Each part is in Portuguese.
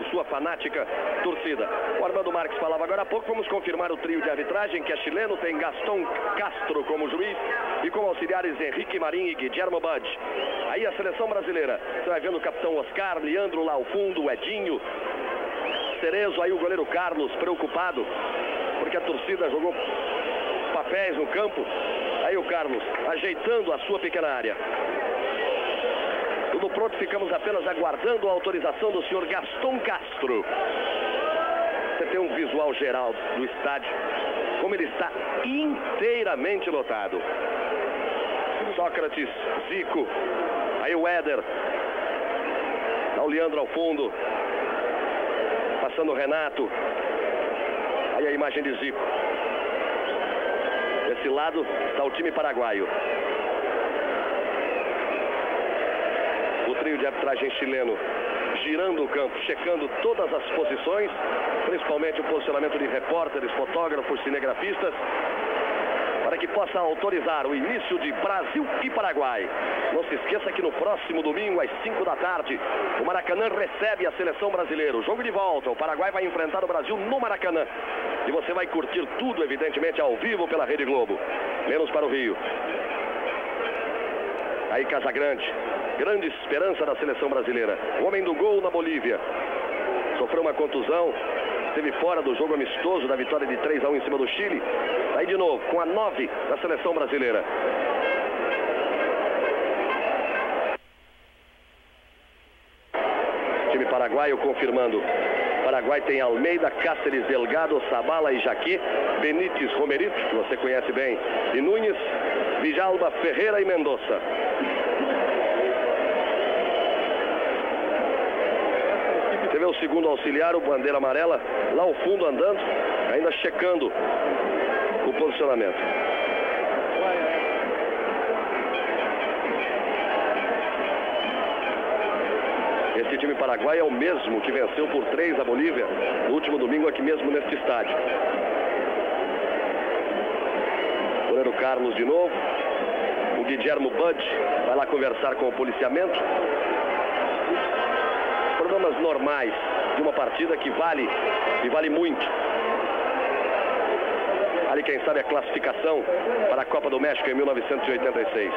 sua fanática torcida. O Armando Marques falava agora há pouco, vamos confirmar o trio de arbitragem, que é chileno, tem Gastón Castro como juiz e como auxiliares Henrique Marim e Guillermo Budge. Aí a seleção brasileira, você vai vendo o capitão Oscar, Leandro lá ao fundo, o Edinho, Cerezo, aí o goleiro Carlos preocupado, porque a torcida jogou papéis no campo. Aí o Carlos ajeitando a sua pequena área. Tudo pronto, ficamos apenas aguardando a autorização do senhor Gastón Castro. Você tem um visual geral do estádio, como ele está inteiramente lotado. Sócrates, Zico, aí o Éder, tá o Leandro ao fundo, passando o Renato, aí a imagem de Zico. Desse lado está o time paraguaio. O trio de arbitragem chileno girando o campo, checando todas as posições, principalmente o posicionamento de repórteres, fotógrafos, cinegrafistas, para que possa autorizar o início de Brasil e Paraguai. Não se esqueça que no próximo domingo, às 5 da tarde, o Maracanã recebe a seleção brasileira. O jogo de volta, o Paraguai vai enfrentar o Brasil no Maracanã. E você vai curtir tudo, evidentemente, ao vivo pela Rede Globo. Menos para o Rio. Aí Casagrande, grande esperança da seleção brasileira. O homem do gol na Bolívia. Sofreu uma contusão, esteve fora do jogo amistoso da vitória de 3-1 em cima do Chile. Aí de novo, com a 9 da seleção brasileira. Time paraguaio confirmando. Paraguai tem Almeida, Cáceres, Delgado, Sabala e Jaquet, Benítez, Romerito, que você conhece bem, e Nunes, Villalba, Ferreira e Mendoza. Você vê o segundo auxiliar, o bandeira amarela, lá ao fundo andando, ainda checando o posicionamento. Esse time paraguaio é o mesmo que venceu por 3 a Bolívia no último domingo aqui mesmo neste estádio. O goleiro Carlos de novo. O Guillermo Budge vai lá conversar com o policiamento. Problemas normais de uma partida que vale e vale muito. Ali quem sabe a classificação para a Copa do México em 1986.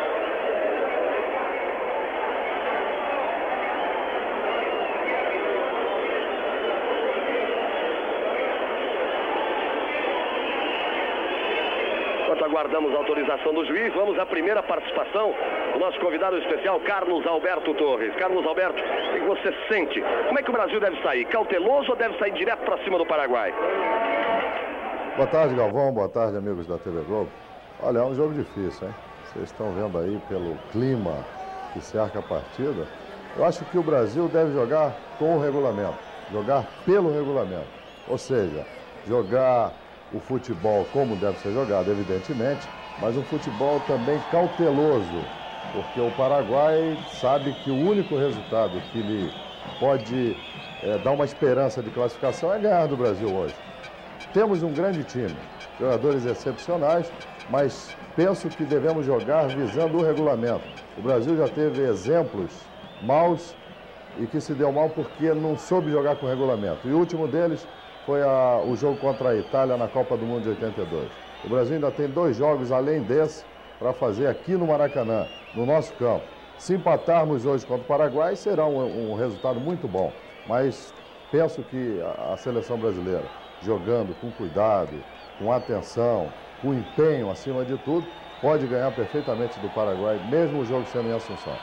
Aguardamos a autorização do juiz. Vamos à primeira participação do nosso convidado especial, Carlos Alberto Torres. Carlos Alberto, o que você sente? Como é que o Brasil deve sair? Cauteloso ou deve sair direto para cima do Paraguai? Boa tarde, Galvão. Boa tarde, amigos da TV Globo. Olha, é um jogo difícil, hein? Vocês estão vendo aí pelo clima que cerca a partida. Eu acho que o Brasil deve jogar com o regulamento, jogar pelo regulamento. Ou seja, jogar o futebol como deve ser jogado, evidentemente, mas um futebol também cauteloso, porque o Paraguai sabe que o único resultado que lhe pode dar uma esperança de classificação é ganhar do Brasil hoje. Temos um grande time, jogadores excepcionais, mas penso que devemos jogar visando o regulamento. O Brasil já teve exemplos maus e que se deu mal porque não soube jogar com o regulamento. E o último deles foi o jogo contra a Itália na Copa do Mundo de 82. O Brasil ainda tem 2 jogos além desse para fazer aqui no Maracanã, no nosso campo. Se empatarmos hoje contra o Paraguai, será um resultado muito bom. Mas penso que a seleção brasileira, jogando com cuidado, com atenção, com empenho acima de tudo, pode ganhar perfeitamente do Paraguai, mesmo o jogo sendo em Assunção.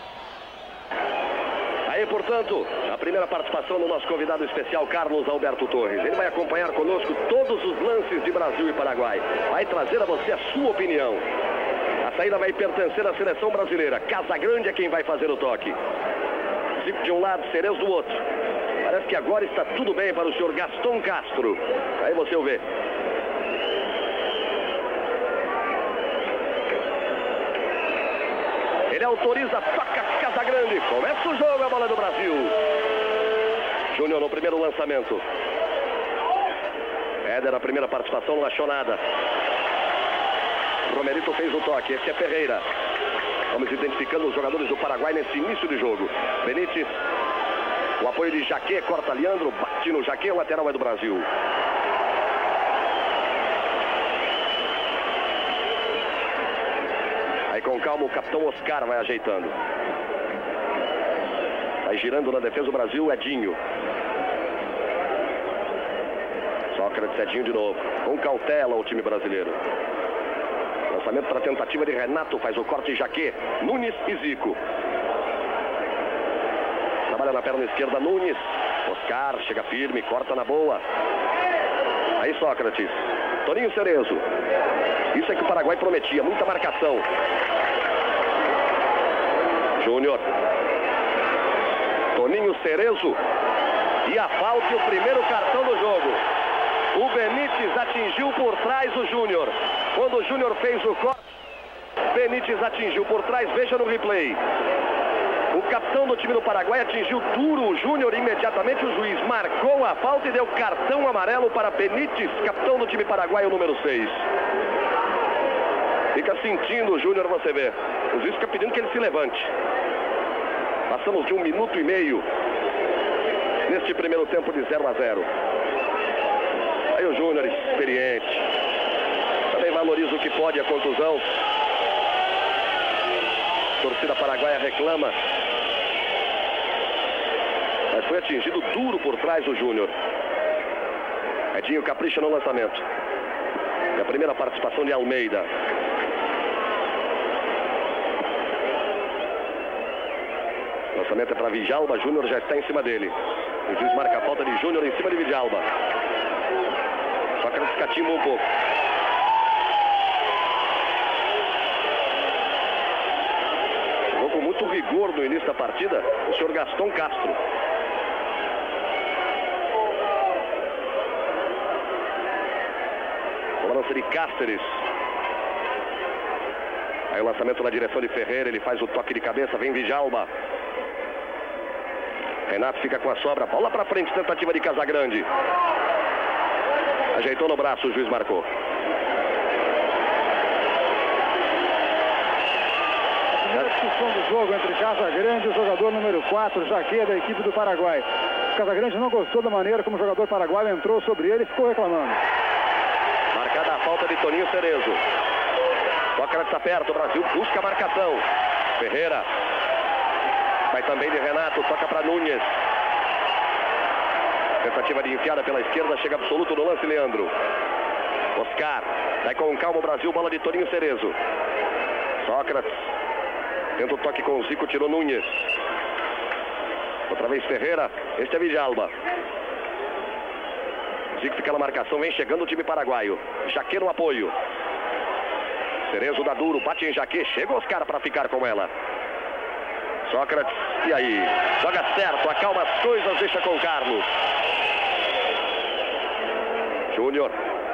Aí, portanto, a primeira participação do nosso convidado especial, Carlos Alberto Torres. Ele vai acompanhar conosco todos os lances de Brasil e Paraguai. Vai trazer a você a sua opinião. A saída vai pertencer à seleção brasileira. Casagrande é quem vai fazer o toque. Zico de um lado, Cerezo do outro. Parece que agora está tudo bem para o senhor Gastón Castro. Aí você o vê. Ele autoriza, toca Casagrande. Começa o jogo, a bola do Brasil. Júnior no primeiro lançamento. Éder, a primeira participação, não achou nada. Romerito fez o toque, esse é Ferreira. Vamos identificando os jogadores do Paraguai nesse início de jogo. Benítez, O apoio de Jaquet, corta Leandro, bate no Jaquet, o lateral é do Brasil. Aí com calma o capitão Oscar vai ajeitando. Vai girando na defesa do Brasil, Edinho. Sócrates, Edinho de novo. Com cautela o time brasileiro. Lançamento para a tentativa de Renato, faz o corte Jaquet, Nunes e Zico. Trabalha na perna esquerda Nunes. Oscar chega firme, corta na boa. Aí Sócrates. Toninho Cerezo. Isso é que o Paraguai prometia, muita marcação. Júnior. Toninho Cerezo. E a falta e o primeiro cartão do jogo. O Benítez atingiu por trás o Júnior. Quando o Júnior fez o corte, Benítez atingiu por trás, veja no replay. O capitão do time do Paraguai atingiu duro o Júnior imediatamente. O juiz marcou a falta e deu cartão amarelo para Benítez, capitão do time paraguaio, número 6. Fica sentindo o Júnior, você vê. O juiz fica pedindo que ele se levante. Passamos de 1 minuto e meio neste primeiro tempo de 0-0. Aí o Júnior, experiente. Também valoriza o que pode, a contusão. A torcida paraguaia reclama. Mas foi atingido duro por trás o Júnior. Edinho capricha no lançamento. E a primeira participação de Almeida. O lançamento é para Villalba. Júnior já está em cima dele. O juiz marca a falta de Júnior em cima de Villalba. Sócrates catimba um pouco. Jogou com muito rigor no início da partida o senhor Gaston Castro. Cobrança de Cáceres. Aí o lançamento na direção de Ferreira. Ele faz o toque de cabeça. Vem Villalba. Renato fica com a sobra. Bola para frente. Tentativa de Casagrande. Ajeitou no braço. O juiz marcou. Primeira discussão do jogo entre Casagrande e o jogador número 4, Jaquet, da equipe do Paraguai. Casagrande não gostou da maneira como o jogador paraguaio entrou sobre ele e ficou reclamando. Marcada a falta de Toninho Cerezo. Sócrates está perto, o Brasil busca a marcação. Ferreira. Vai também de Renato, toca para Nunes. Tentativa de enfiada pela esquerda, chega absoluto no lance, Leandro. Oscar. Vai com calma o Brasil, bola de Toninho Cerezo. Sócrates. Tenta o toque com o Zico, tirou Nunes. Outra vez Ferreira. Este é Villalba. Zico fica na marcação, vem chegando o time paraguaio. Jaquet no apoio. Cerezo dá duro, bate em Jaquet. Chega Oscar para ficar com ela. Sócrates, e aí? Joga certo, acalma as coisas, deixa com Carlos. Júnior.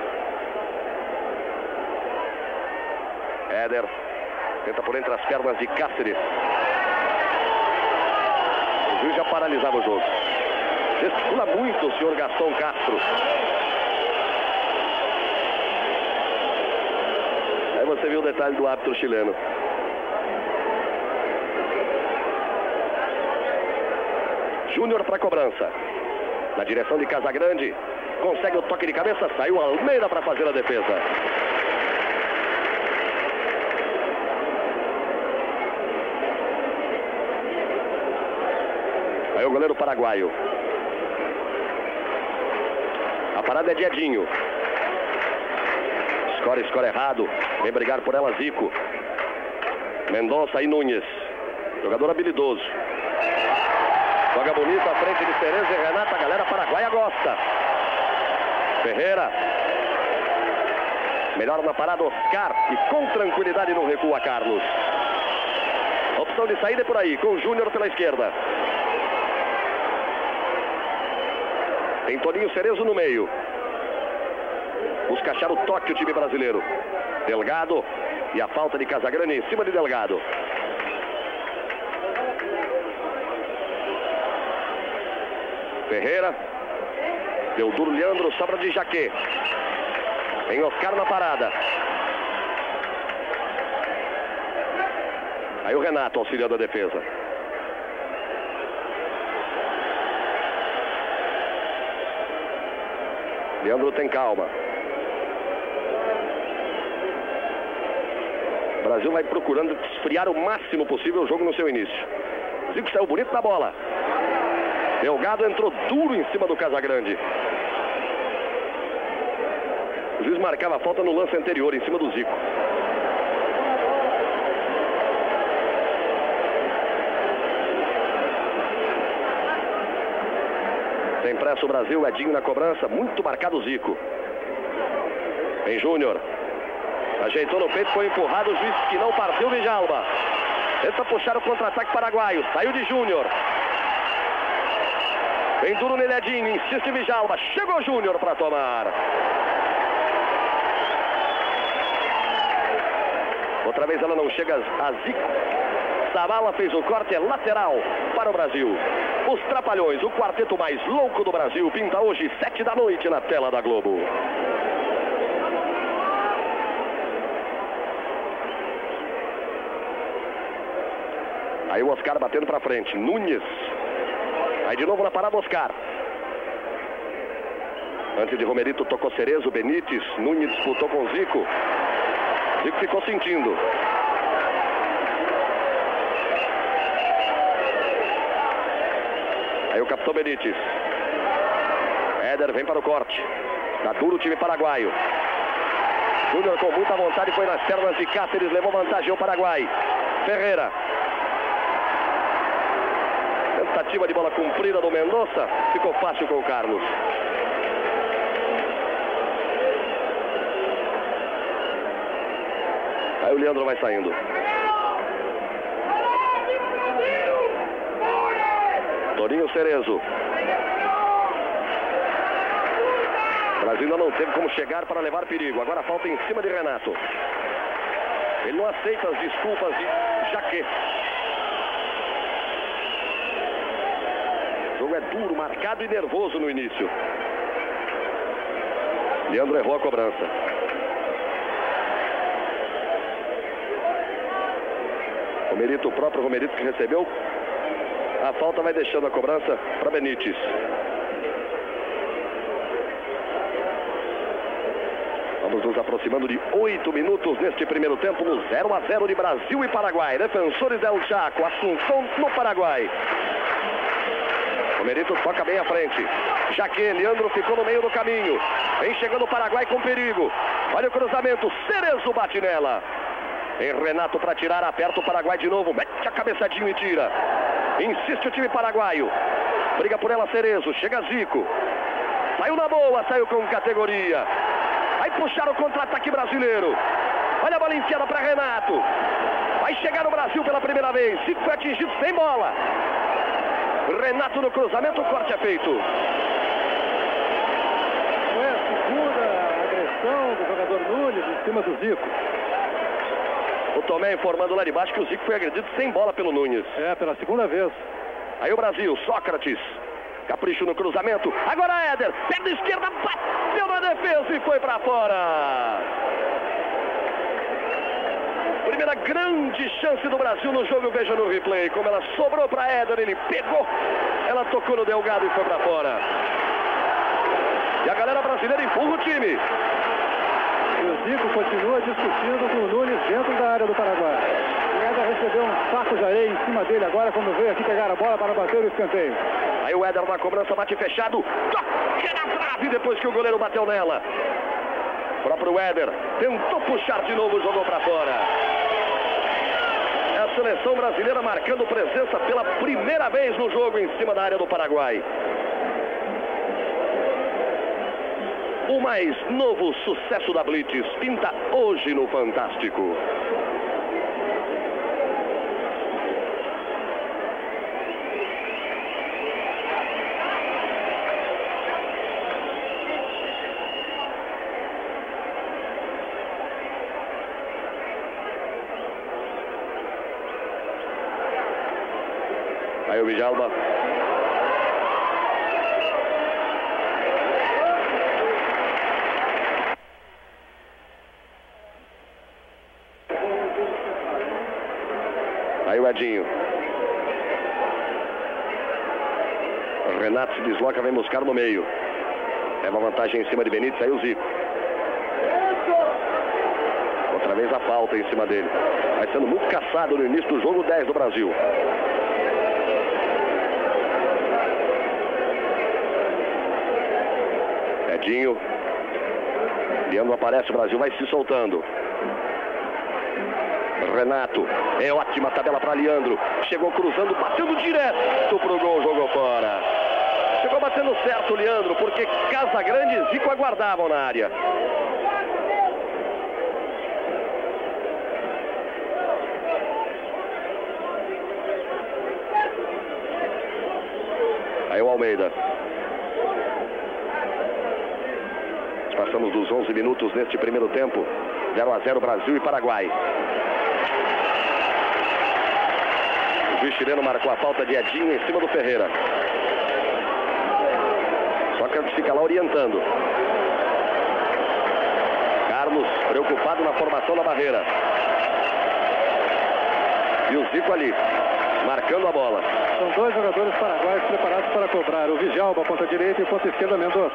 Éder. Tenta por entre as pernas de Cáceres. O juiz já paralisava o jogo. Gesticula muito o senhor Gaston Castro. Aí você viu o detalhe do árbitro chileno. Júnior para a cobrança. Na direção de Casagrande. Consegue o toque de cabeça. Saiu Almeida para fazer a defesa. Aí o goleiro paraguaio. A parada é de Edinho. Escora errado. Vem brigar por ela Zico. Mendonça e Nunes. Jogador habilidoso. Joga bonito à frente de Cerezo e Renato. A galera paraguaia gosta. Ferreira. Melhor na parada Oscar. E com tranquilidade no recuo a Carlos. A opção de saída é por aí. Com o Júnior pela esquerda. Tem Toninho Cerezo no meio. Busca achar o toque o time brasileiro. Delgado. E a falta de Casagrande em cima de Delgado. Ferreira. Deu duro Leandro, sobra de Jaquet. Tem Oscar na parada. Aí o Renato auxiliando a defesa. Leandro tem calma. O Brasil vai procurando esfriar o máximo possível o jogo no seu início. Zico saiu bonito da bola. Delgado entrou duro em cima do Casagrande. O juiz marcava a falta no lance anterior, em cima do Zico. Tem pressa o Brasil, Edinho na cobrança, muito marcado o Zico. Vem Júnior. Ajeitou no peito, foi empurrado, o juiz que não partiu, Djalma. Tenta puxar o contra-ataque paraguaio, saiu de Júnior. Vem duro nele Edinho, insiste Djalma, chegou Júnior para tomar. Outra vez ela não chega a Zico. Zavala fez o corte, é lateral para o Brasil. Os Trapalhões, o quarteto mais louco do Brasil, pinta hoje 7 da noite na tela da Globo. Aí o Oscar batendo para frente, Nunes. Aí de novo na parada Oscar. Antes de Romerito tocou Cerezo, Benítez, Nunes disputou com Zico. Zico ficou sentindo. Aí o capitão Benítez. Éder vem para o corte. Tá duro o time paraguaio. Júnior com muita vontade foi nas pernas de Cáceres, levou vantagem ao Paraguai. Ferreira. Tentativa de bola cumprida do Mendonça. Ficou fácil com o Carlos. Aí o Leandro vai saindo. Toninho Cerezo. O Brasil ainda não teve como chegar para levar perigo. Agora falta em cima de Renato. Ele não aceita as desculpas de Jaquet. O jogo é duro, marcado e nervoso no início. Leandro errou a cobrança. Romerito, o próprio Romerito que recebeu a falta, vai deixando a cobrança para Benítez. Vamos nos aproximando de 8 minutos neste primeiro tempo, no 0-0 de Brasil e Paraguai. Defensores del Chaco, Assunção no Paraguai. Romerito toca bem à frente. Jaquet, Leandro ficou no meio do caminho. Vem chegando o Paraguai com perigo. Olha o cruzamento, Cerezo bate nela. Tem Renato para tirar, aperta o Paraguai de novo. Mete a cabeçadinha e tira. Insiste o time paraguaio. Briga por ela Cerezo, chega Zico. Saiu na boa, saiu com categoria. Vai puxar o contra-ataque brasileiro. Olha a bola enfiada para Renato. Vai chegar o Brasil pela primeira vez. Zico foi atingido sem bola. Renato no cruzamento, o corte é feito. Foi a segunda agressão do jogador Nunes em cima do Zico. O Tomé informando lá de baixo que o Zico foi agredido sem bola pelo Nunes. É, pela segunda vez. Aí o Brasil, Sócrates. Capricho no cruzamento. Agora Éder, perna esquerda, bateu na defesa e foi para fora. Primeira grande chance do Brasil no jogo, veja no replay. Como ela sobrou para Éder, ele pegou. Ela tocou no Delgado e foi para fora. E a galera brasileira empurra o time. E o Zico continua discutindo com o Nunes dentro da área do Paraguai. O Éder recebeu um saco de areia em cima dele agora quando veio aqui pegar a bola para bater o escanteio. Aí o Éder na cobrança, bate fechado. Toca na trave depois que o goleiro bateu nela. O próprio Éder tentou puxar de novo, jogou para fora. É a seleção brasileira marcando presença pela primeira vez no jogo em cima da área do Paraguai. O mais novo sucesso da Blitz pinta hoje no Fantástico. Aí o Djalma. Aí o Edinho. Renato se desloca, vem buscar no meio. Leva vantagem em cima de Benítez, aí o Zico. Outra vez a falta em cima dele. Vai sendo muito caçado no início do jogo, 10 do Brasil. Edinho. Leandro aparece, o Brasil vai se soltando. Renato, é ótima tabela para Leandro. Chegou cruzando, batendo direto pro gol, jogou fora. Chegou batendo certo o Leandro, porque Casagrande e Zico aguardavam na área. Aí o Almeida. Passamos dos 11 minutos neste primeiro tempo. 0-0 Brasil e Paraguai. O juiz chileno marcou a falta de Edinho em cima do Ferreira. Sócrates fica lá orientando. Carlos preocupado na formação da barreira. E o Zico ali, marcando a bola. São dois jogadores paraguaios preparados para cobrar. O Villalba, ponta direita, e ponta esquerda, Mendonça.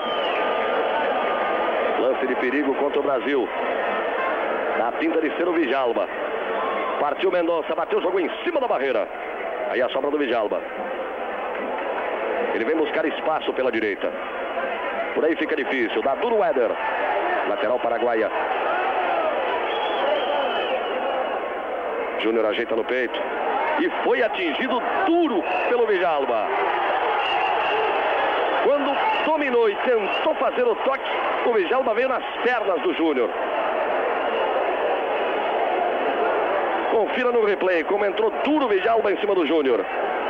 Lance de perigo contra o Brasil. Dá pinta de ser o Villalba. Partiu Mendonça, bateu, jogou em cima da barreira. Aí a sobra do Villalba. Ele vem buscar espaço pela direita. Por aí fica difícil. Dá duro o Éder. Lateral paraguaia. Júnior ajeita no peito. E foi atingido duro pelo Villalba. Quando dominou e tentou fazer o toque, o Villalba veio nas pernas do Júnior. Confira no replay como entrou duro o Villalba em cima do Júnior.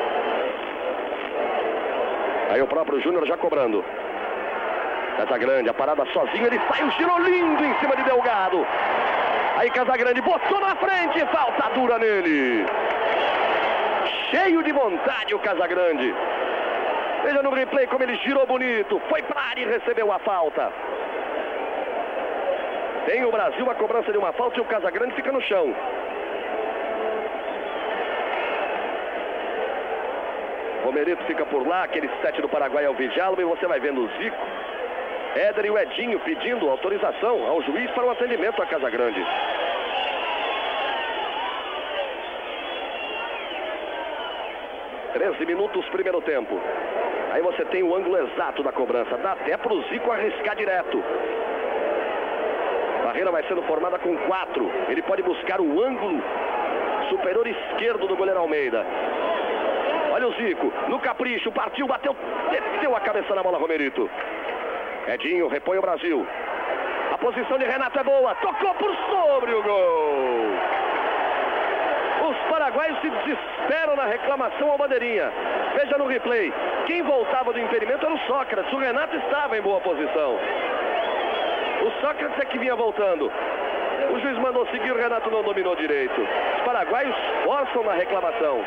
Aí o próprio Júnior já cobrando. Casagrande, a parada sozinho, ele sai, um giro lindo em cima de Delgado. Aí Casagrande botou na frente, falta dura nele. Cheio de vontade o Casagrande. Veja no replay como ele girou bonito. Foi para a área e recebeu a falta. Tem o Brasil a cobrança de uma falta e o Casagrande fica no chão. Romerito fica por lá. Aquele 7 do Paraguai é o Villalba. E você vai vendo o Zico, Éder e o Edinho pedindo autorização ao juiz para o atendimento a Casagrande. (13 minutos, primeiro tempo. Aí você tem o ângulo exato da cobrança. Dá até para o Zico arriscar direto. Barreira vai sendo formada com 4. Ele pode buscar o ângulo superior esquerdo do goleiro Almeida. Olha o Zico, no capricho, partiu, bateu, meteu a cabeça na bola, Romerito. Edinho repõe o Brasil. A posição de Renato é boa, tocou por sobre o gol. Os paraguaios se desesperam na reclamação ao bandeirinha. Veja no replay, quem voltava do impedimento era o Sócrates. O Renato estava em boa posição. O Sócrates é que vinha voltando. O juiz mandou seguir, o Renato não dominou direito. Os paraguaios forçam na reclamação.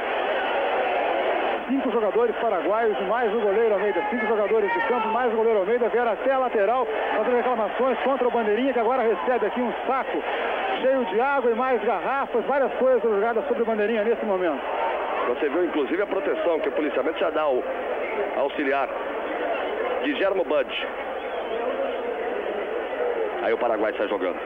5 jogadores paraguaios, mais o goleiro Almeida. 5 jogadores de campo, mais o goleiro Almeida. Vieram até a lateral fazendo reclamações contra o bandeirinha, que agora recebe aqui um saco cheio de água e mais garrafas, várias coisas jogadas sobre o bandeirinha nesse momento. Você viu inclusive a proteção que o policiamento já dá ao auxiliar Guilherme Bud. Aí o Paraguai sai jogando.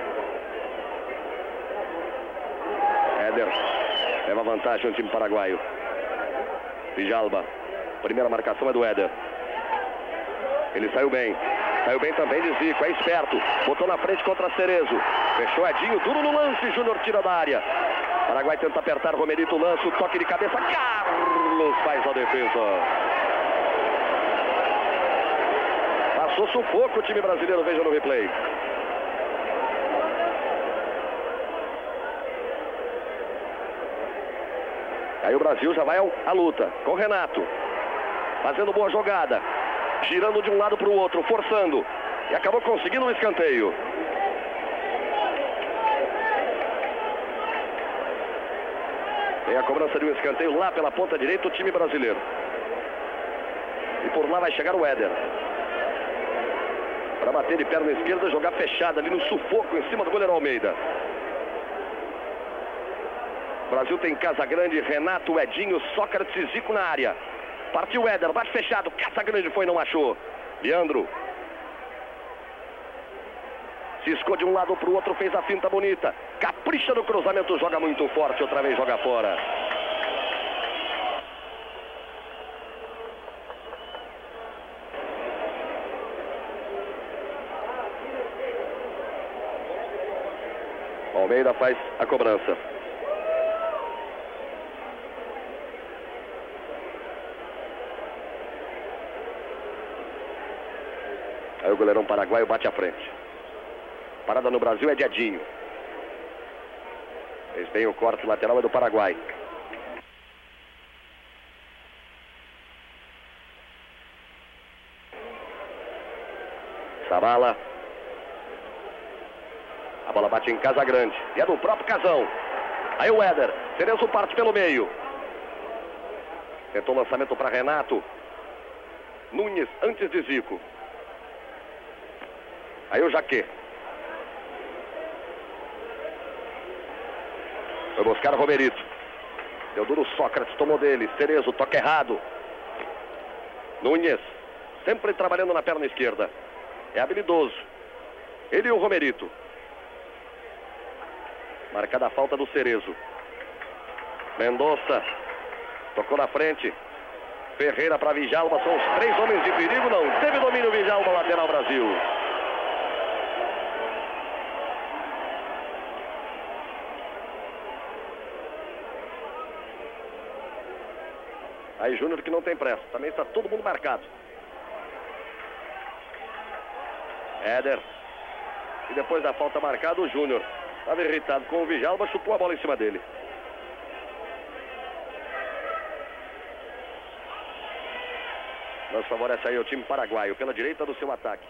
Éder leva vantagem o time paraguaio. Villalba, primeira marcação é do Éder. Ele saiu bem também de Zico, é esperto, botou na frente contra Cerezo, fechou Edinho, duro no lance, Júnior tira da área. Paraguai tenta apertar, Romerito lança o toque de cabeça, Carlos faz a defesa. Passou sufoco o time brasileiro, veja no replay. Aí o Brasil já vai à luta com o Renato, fazendo boa jogada, girando de um lado para o outro, forçando, e acabou conseguindo um escanteio. Tem a cobrança de um escanteio lá pela ponta direita, o time brasileiro. E por lá vai chegar o Éder para bater de perna esquerda, jogar fechada ali no sufoco em cima do goleiro Almeida. O Brasil tem Casagrande, Renato, Edinho, Sócrates e Zico na área. Partiu Éder, bate fechado, Casagrande foi, não achou. Leandro Ciscou de um lado para o outro, fez a finta bonita. Capricha no cruzamento, joga muito forte, outra vez joga fora. Almeida faz a cobrança. Aí o goleirão paraguaio bate à frente. Parada no Brasil é de Edinho. Fez bem o corte lateral, é do Paraguai. Zabala. A bola bate em Casa Grande. E é do próprio Casão. Aí o Éder. Cerezo parte pelo meio. Tentou o lançamento para Renato. Nunes antes de Zico. Aí o Jaquet. Foi buscar o Romerito. Deu duro Sócrates, tomou dele. Cerezo, toque errado. Nunes. Sempre trabalhando na perna esquerda. É habilidoso. Ele e o Romerito. Marcada a falta do Cerezo. Mendonça. Tocou na frente. Ferreira para Djalma. São os 3 homens de perigo. Não teve domínio Djalma, lateral Brasil. Aí Júnior que não tem pressa. Também está todo mundo marcado. Éder. E depois da falta marcada, o Júnior estava irritado com o Djalma, chutou a bola em cima dele. Nos favorece aí o time paraguaio pela direita do seu ataque.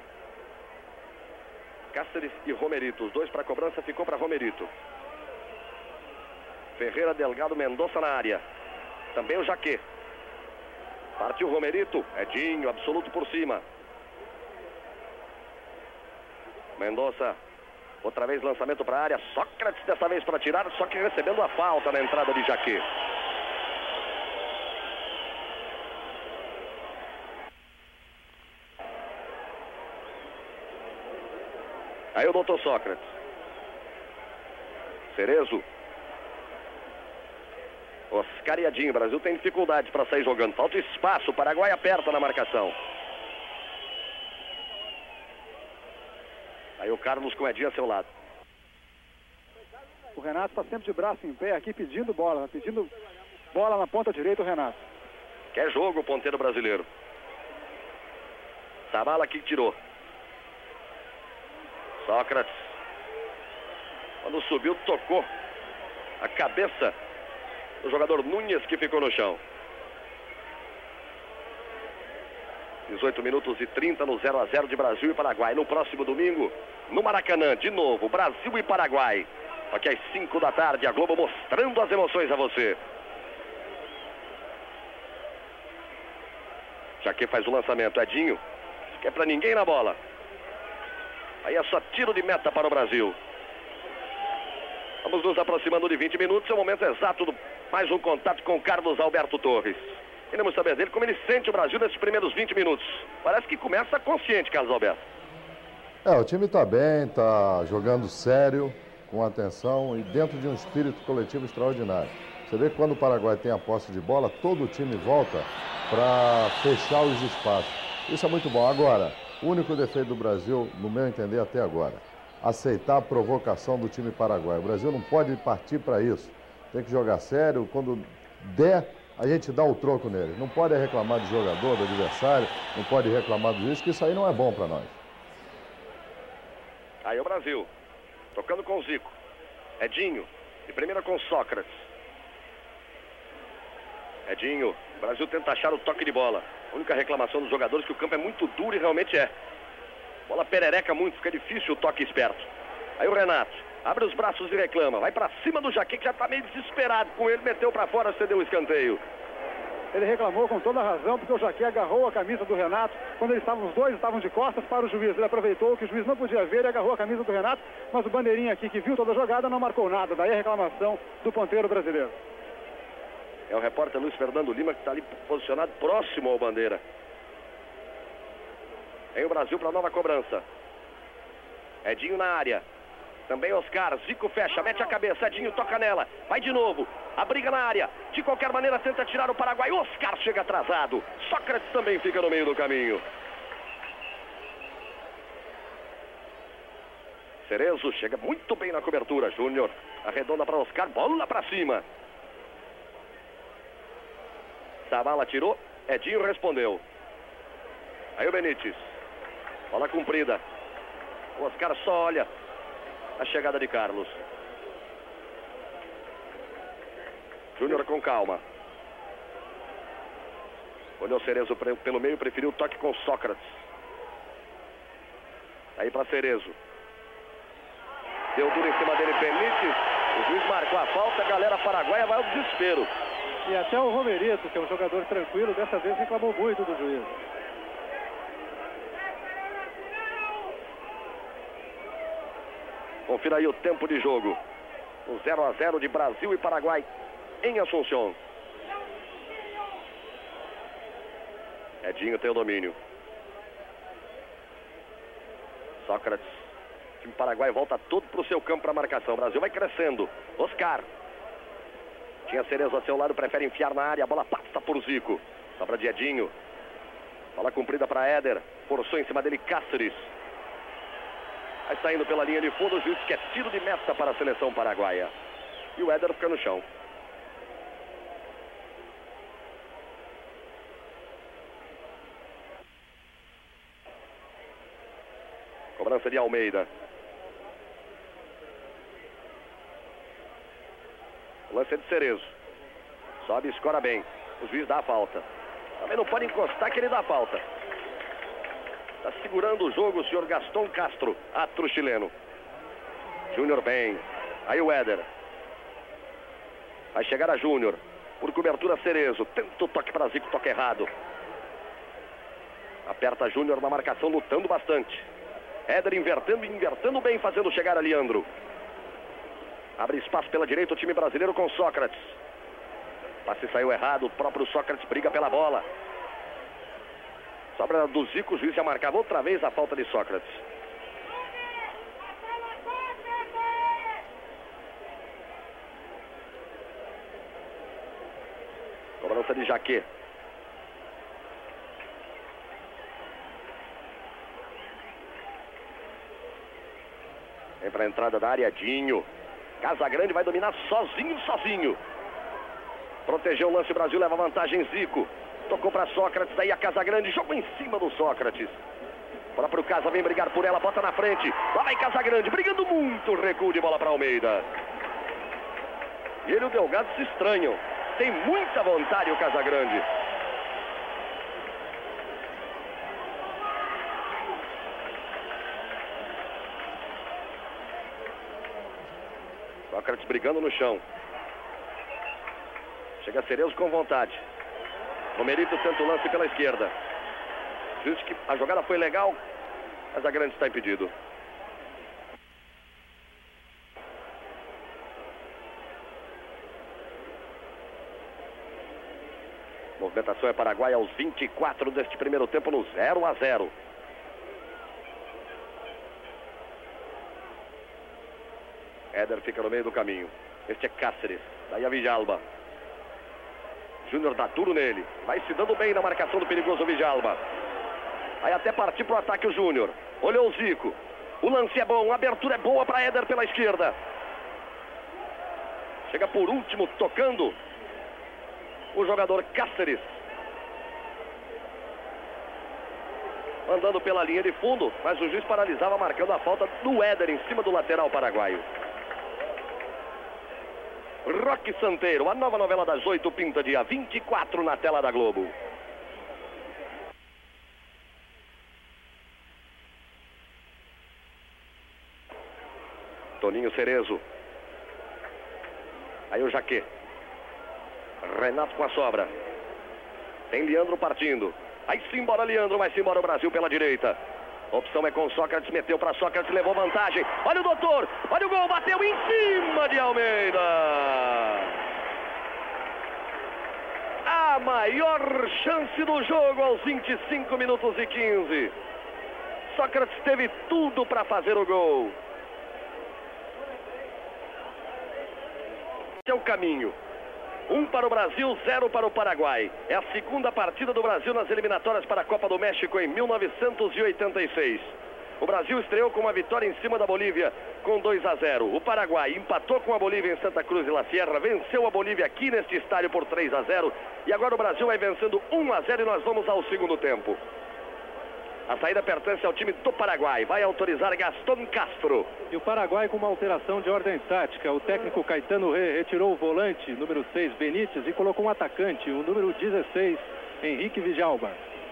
Cáceres e Romerito. Os dois para a cobrança, ficou para Romerito. Ferreira, Delgado, Mendonça na área. Também o Jaquet. Partiu o Romerito. Edinho, absoluto por cima. Mendonça. Outra vez lançamento para a área. Sócrates dessa vez para tirar, só que recebendo a falta na entrada de Jaquet. Aí o doutor Sócrates. Cerezo. Oscar e Edinho. O Brasil tem dificuldade para sair jogando. Falta espaço. O Paraguai aperta na marcação. Aí o Carlos com Edinho a seu lado. O Renato está sempre de braço em pé aqui pedindo bola. Pedindo bola na ponta direita o Renato. Quer jogo o ponteiro brasileiro. Zabala que tirou. Sócrates. Quando subiu, tocou a cabeça do jogador Nunes, que ficou no chão. 18 minutos e 30 no 0-0 de Brasil e Paraguai. No próximo domingo, no Maracanã, de novo, Brasil e Paraguai. Aqui às 5 da tarde, a Globo mostrando as emoções a você. Jaquet faz o lançamento. Edinho. Que é pra ninguém na bola. Aí é só tiro de meta para o Brasil. Vamos nos aproximando de 20 minutos. É o momento exato do mais um contato com Carlos Alberto Torres. Queremos saber dele como ele sente o Brasil nesses primeiros 20 minutos. Parece que começa consciente, Carlos Alberto. O time está bem, está jogando sério, com atenção e dentro de um espírito coletivo extraordinário. Você vê que quando o Paraguai tem a posse de bola, todo o time volta para fechar os espaços. Isso é muito bom. Agora, o único defeito do Brasil, no meu entender até agora, aceitar a provocação do time paraguaio. O Brasil não pode partir para isso. Tem que jogar sério. Quando der, a gente dá o troco nele. Não pode reclamar do jogador, do adversário, não pode reclamar do juiz, que isso aí não é bom para nós. Aí o Brasil, tocando com o Zico. Edinho, de primeira com Sócrates. Edinho, o Brasil tenta achar o toque de bola. A única reclamação dos jogadores é que o campo é muito duro e realmente é. Bola perereca muito, fica difícil o toque esperto. Aí o Renato, abre os braços e reclama. Vai pra cima do Jaquet, que já tá meio desesperado com ele. Meteu pra fora, cedeu o escanteio. Ele reclamou com toda a razão, porque o Jaquet agarrou a camisa do Renato. Quando os dois estavam de costas para o juiz. Ele aproveitou que o juiz não podia ver e agarrou a camisa do Renato. Mas o bandeirinha aqui, que viu toda a jogada, não marcou nada. Daí a reclamação do ponteiro brasileiro. É o repórter Luiz Fernando Lima, que está ali posicionado próximo ao bandeira. Vem o Brasil para a nova cobrança. Edinho na área. Também Oscar. Zico fecha, mete a cabeça. Edinho toca nela. Vai de novo. A briga na área. De qualquer maneira tenta tirar o Paraguai. Oscar chega atrasado. Sócrates também fica no meio do caminho. Cerezo chega muito bem na cobertura. Júnior arredonda para Oscar. Bola para cima. Zavala tirou. Edinho respondeu. Aí o Benítez. Bola cumprida. O Oscar só olha a chegada de Carlos. Júnior com calma. Olhou Cerezo pelo meio, preferiu o toque com Sócrates. Aí para Cerezo. Deu duro em cima dele Benítez. O juiz marcou a falta, a galera paraguaia vai ao desespero. E até o Romerito, que é um jogador tranquilo, dessa vez reclamou muito do juiz. Confira aí o tempo de jogo. O 0 a 0 de Brasil e Paraguai em Assunção. Edinho tem o domínio. Sócrates. O time paraguai volta todo para o seu campo para a marcação. O Brasil vai crescendo. Oscar. Tinha Cerezo a seu lado, prefere enfiar na área. A bola passa por Zico. Sobra de Edinho. Bola cumprida para Éder. Forçou em cima dele Cáceres. Vai saindo pela linha de fundo. O juiz que é tiro de meta para a seleção paraguaia. E o Éder fica no chão. Cobrança de Almeida. O lance é de Cerezo. Sobe e escora bem. O juiz dá a falta. Também não pode encostar que ele dá a falta. Está segurando o jogo o senhor Gaston Castro, árbitro chileno. Júnior bem. Aí o Éder. Vai chegar a Júnior. Por cobertura Cerezo. Tenta o toque para Zico, toque errado. Aperta Júnior na marcação, lutando bastante. Éder invertendo bem, fazendo chegar a Leandro. Abre espaço pela direita o time brasileiro com Sócrates. Passe saiu errado, o próprio Sócrates briga pela bola. Sobra do Zico, o juiz já marcava outra vez a falta de Sócrates. Cobrança de Jaquet. Vem para a entrada da área, Dinho. Casagrande vai dominar sozinho. Protegeu o lance, o Brasil leva vantagem, Zico. Tocou para Sócrates, daí a Casagrande, jogou em cima do Sócrates. O próprio Casa vem brigar por ela, bota na frente. Lá vai Casagrande, brigando muito, recuo de bola para Almeida. E ele e o Delgado se estranham. Tem muita vontade o Casagrande. Sócrates brigando no chão. Chega Cerezo com vontade. Romerito tenta o lance pela esquerda. Diz que a jogada foi legal, mas a grande está impedido. Movimentação é paraguaia aos 24 deste primeiro tempo no 0 a 0. Éder fica no meio do caminho. Este é Cáceres. Daí a Villalba. Júnior dá duro nele. Vai se dando bem na marcação do perigoso Villalba. Aí até partir para o ataque o Júnior. Olhou o Zico. O lance é bom. A abertura é boa para Éder pela esquerda. Chega por último tocando o jogador Cáceres. Andando pela linha de fundo. Mas o juiz paralisava marcando a falta do Éder em cima do lateral paraguaio. Roque Santeiro, a nova novela das 8, pinta dia 24 na tela da Globo. Toninho Cerezo. Aí o Jaquet. Renato com a sobra. Tem Leandro partindo. Vai-se embora Leandro, vai-se embora o Brasil pela direita. A opção é com Sócrates, meteu para Sócrates, levou vantagem. Olha o doutor, olha o gol, bateu em cima de Almeida. A maior chance do jogo aos 25 minutos e 15. Sócrates teve tudo para fazer o gol. Esse é o caminho. 1 para o Brasil, 0 para o Paraguai. É a segunda partida do Brasil nas eliminatórias para a Copa do México em 1986. O Brasil estreou com uma vitória em cima da Bolívia com 2-0. O Paraguai empatou com a Bolívia em Santa Cruz de la Sierra, venceu a Bolívia aqui neste estádio por 3-0. E agora o Brasil vai vencendo 1-0 e nós vamos ao segundo tempo. A saída pertence ao time do Paraguai. Vai autorizar Gastón Castro. E o Paraguai com uma alteração de ordem tática. O técnico Caetano retirou o volante, número 6, Benítez, e colocou um atacante, o número 16, Henrique Villalba.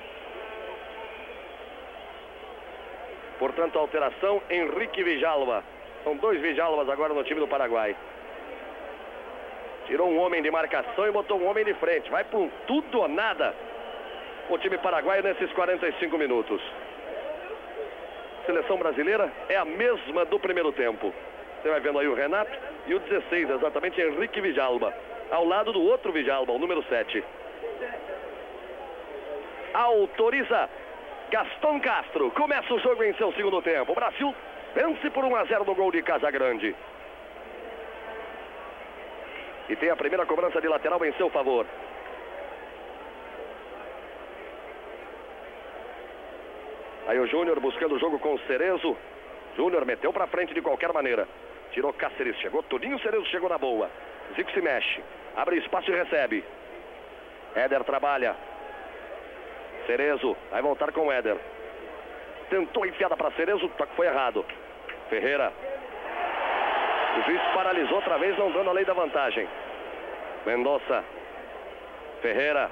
Portanto, a alteração, Henrique Villalba. São 2 Villalbas agora no time do Paraguai. Tirou um homem de marcação e botou um homem de frente. Vai por tudo ou nada o time paraguaio nesses 45 minutos. Seleção brasileira é a mesma do primeiro tempo. Você vai vendo aí o Renato e o 16, exatamente Henrique Villalba, ao lado do outro Villalba, o número 7. Autoriza Gastón Castro. Começa o jogo em seu segundo tempo. O Brasil vence por 1-0 no gol de Casagrande. E tem a primeira cobrança de lateral em seu favor. Aí o Júnior buscando o jogo com o Cerezo. Júnior meteu pra frente de qualquer maneira. Tirou Cáceres, chegou Toninho, Cerezo chegou na boa. Zico se mexe, abre espaço e recebe. Éder trabalha. Cerezo vai voltar com o Éder. Tentou a enfiada para Cerezo, toque foi errado. Ferreira. O juiz paralisou outra vez, não dando a lei da vantagem. Mendonça. Ferreira.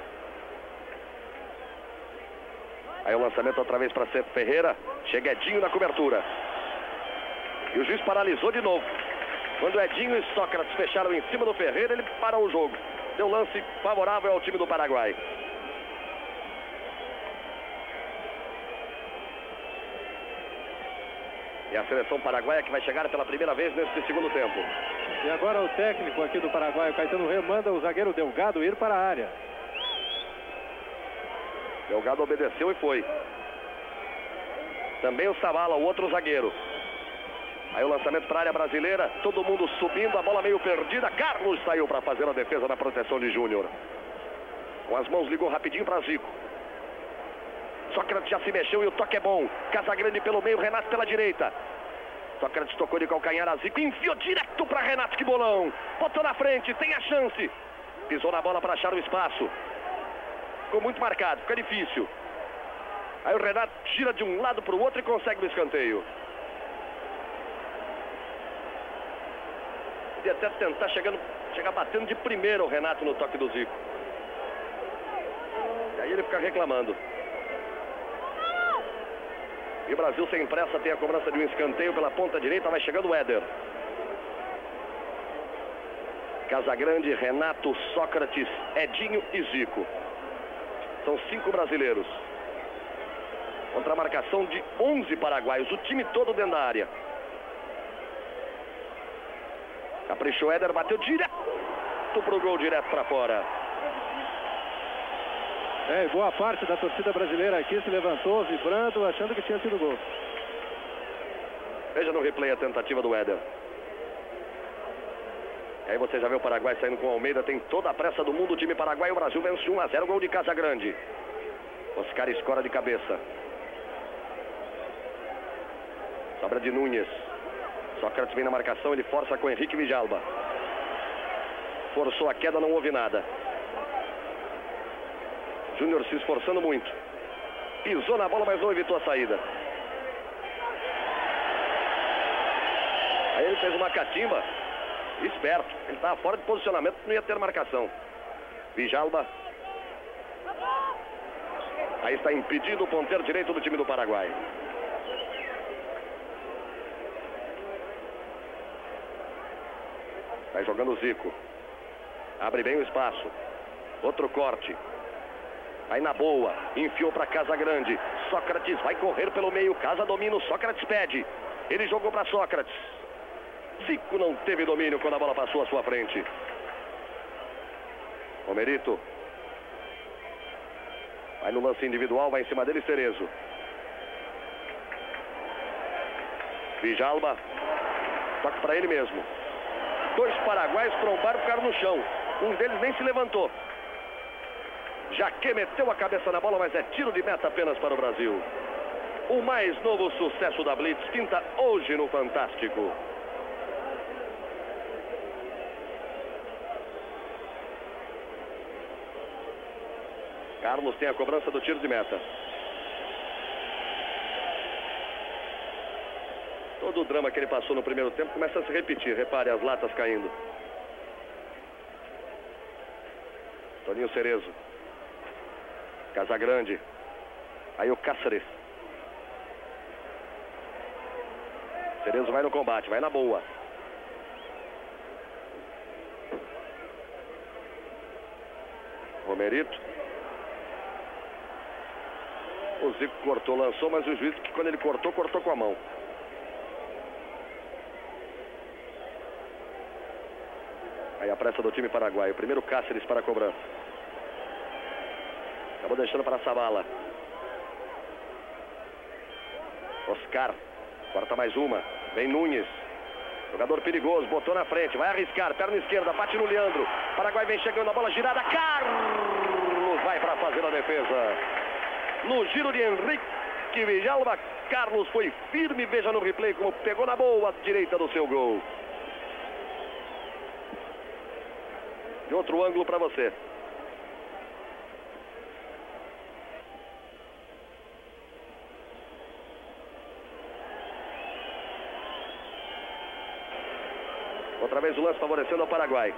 Aí o lançamento outra vez para Ferreira. Chega Edinho na cobertura. E o juiz paralisou de novo. Quando Edinho e Sócrates fecharam em cima do Ferreira, ele parou o jogo. Deu lance favorável ao time do Paraguai. E a seleção paraguaia que vai chegar pela primeira vez nesse segundo tempo. E agora o técnico aqui do Paraguai, o Caetano Rê, manda o zagueiro Delgado ir para a área. Delgado obedeceu e foi. Também o Zavala, o outro zagueiro. Aí o lançamento para a área brasileira. Todo mundo subindo, a bola meio perdida. Carlos saiu para fazer a defesa na proteção de Júnior. Com as mãos ligou rapidinho para Zico. Sócrates já se mexeu e o toque é bom. Casagrande pelo meio, Renato pela direita. Sócrates tocou de calcanhar a Zico. Enfiou direto para Renato, que bolão. Botou na frente, tem a chance. Pisou na bola para achar o espaço. Ficou muito marcado, fica difícil. Aí o Renato gira de um lado para o outro e consegue o escanteio. Podia até tentar chegar batendo de primeiro o Renato no toque do Zico. E aí ele fica reclamando. E o Brasil sem pressa tem a cobrança de um escanteio pela ponta direita. Vai chegando o Éder. Casagrande, Renato, Sócrates, Edinho e Zico. São 5 brasileiros. Contra a marcação de 11 paraguaios. O time todo dentro da área. Caprichou Éder, bateu direto pro gol, direto para fora. Boa parte da torcida brasileira aqui se levantou, vibrando, achando que tinha sido gol. Veja no replay a tentativa do Éder. E aí você já vê o Paraguai saindo com o Almeida. Tem toda a pressa do mundo o time paraguaio. O Brasil vence 1-0, gol de Casagrande. Oscar escora de cabeça. Sobra de Núñez. Sócrates vem na marcação, ele força com Henrique Villalba. Forçou a queda, não houve nada. Júnior se esforçando muito. Pisou na bola, mas não evitou a saída. Aí ele fez uma catimba. Esperto. Ele estava fora de posicionamento, não ia ter marcação. Villalba. Aí está impedido o ponteiro direito do time do Paraguai. Vai jogando o Zico. Abre bem o espaço. Outro corte. Vai na boa. Enfiou para Casagrande. Sócrates vai correr pelo meio. Casa domina. O Sócrates pede. Ele jogou para Sócrates. Zico não teve domínio quando a bola passou à sua frente. Romerito. Vai no lance individual. Vai em cima dele Cerezo. Djalma. Toque para ele mesmo. 2 paraguaios trombaram, ficaram no chão. Um deles nem se levantou. Jacquet meteu a cabeça na bola, mas é tiro de meta apenas para o Brasil. O mais novo sucesso da Blitz pinta hoje no Fantástico. Carlos tem a cobrança do tiro de meta. Todo o drama que ele passou no primeiro tempo começa a se repetir. Repare as latas caindo. Toninho Cerezo. Casagrande. Aí o Cáceres. Cerezo vai no combate, vai na boa. Romerito. O Zico cortou, lançou, mas o juiz, que quando ele cortou, cortou com a mão. Aí a pressa do time paraguaio. Primeiro Cáceres para a cobrança. Acabou deixando para Zavala. Oscar. Corta mais uma. Vem Nunes. Jogador perigoso. Botou na frente. Vai arriscar. Perna esquerda. Bate no Leandro. Paraguai vem chegando. A bola girada. Carlos vai para fazer a defesa. No giro de Henrique Djalma. Carlos foi firme. Veja no replay como pegou na boa direita do seu gol. De outro ângulo para você. Outra vez o lance favorecendo ao Paraguai.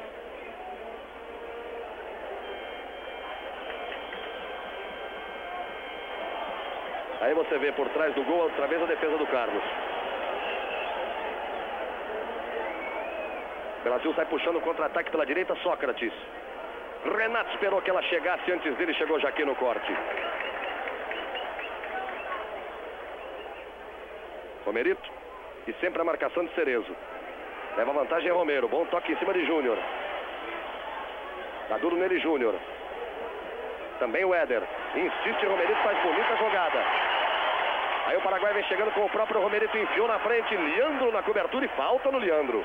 Aí você vê por trás do gol outra vez a defesa do Carlos. O Brasil sai puxando o contra-ataque pela direita. Sócrates. Renato esperou que ela chegasse. Antes dele chegou Jacquet no corte. Romerito. E sempre a marcação de Cerezo. Leva vantagem Romero. Bom toque em cima de Júnior. Tá duro nele Júnior. Também o Éder. Insiste Romerito, faz bonita jogada. Aí o Paraguai vem chegando com o próprio Romerito. Enfiou na frente. Leandro na cobertura e falta no Leandro.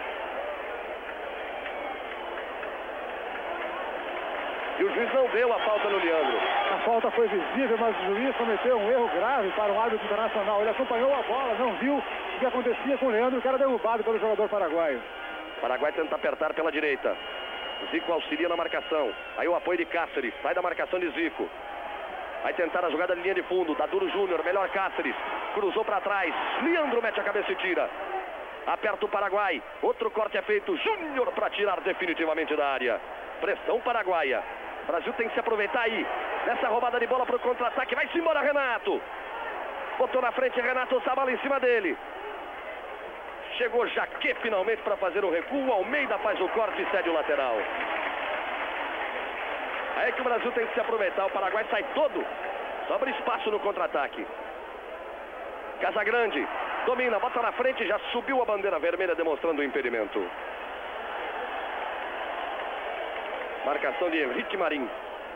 E o juiz não deu a falta no Leandro. A falta foi visível, mas o juiz cometeu um erro grave para um árbitro internacional. Ele acompanhou a bola, não viu o que acontecia com o Leandro. O cara derrubado pelo jogador paraguaio. O Paraguai tenta apertar pela direita. Zico auxilia na marcação. Aí o apoio de Cáceres. Sai da marcação de Zico. Vai tentar a jogada de linha de fundo. Dá duro Júnior. Melhor Cáceres. Cruzou para trás. Leandro mete a cabeça e tira. Aperta o Paraguai. Outro corte é feito. Júnior para tirar definitivamente da área. Pressão paraguaia. O Brasil tem que se aproveitar aí. Nessa roubada de bola para o contra-ataque. Vai-se embora Renato. Botou na frente Renato. Zavala em cima dele. Chegou Jacquet finalmente para fazer o recuo. Almeida faz o corte e cede o lateral. Aí é que o Brasil tem que se aproveitar. O Paraguai sai todo. Sobra espaço no contra-ataque. Casagrande. Domina, bota na frente. Já subiu a bandeira vermelha demonstrando o impedimento. Marcação de Henrique Marim.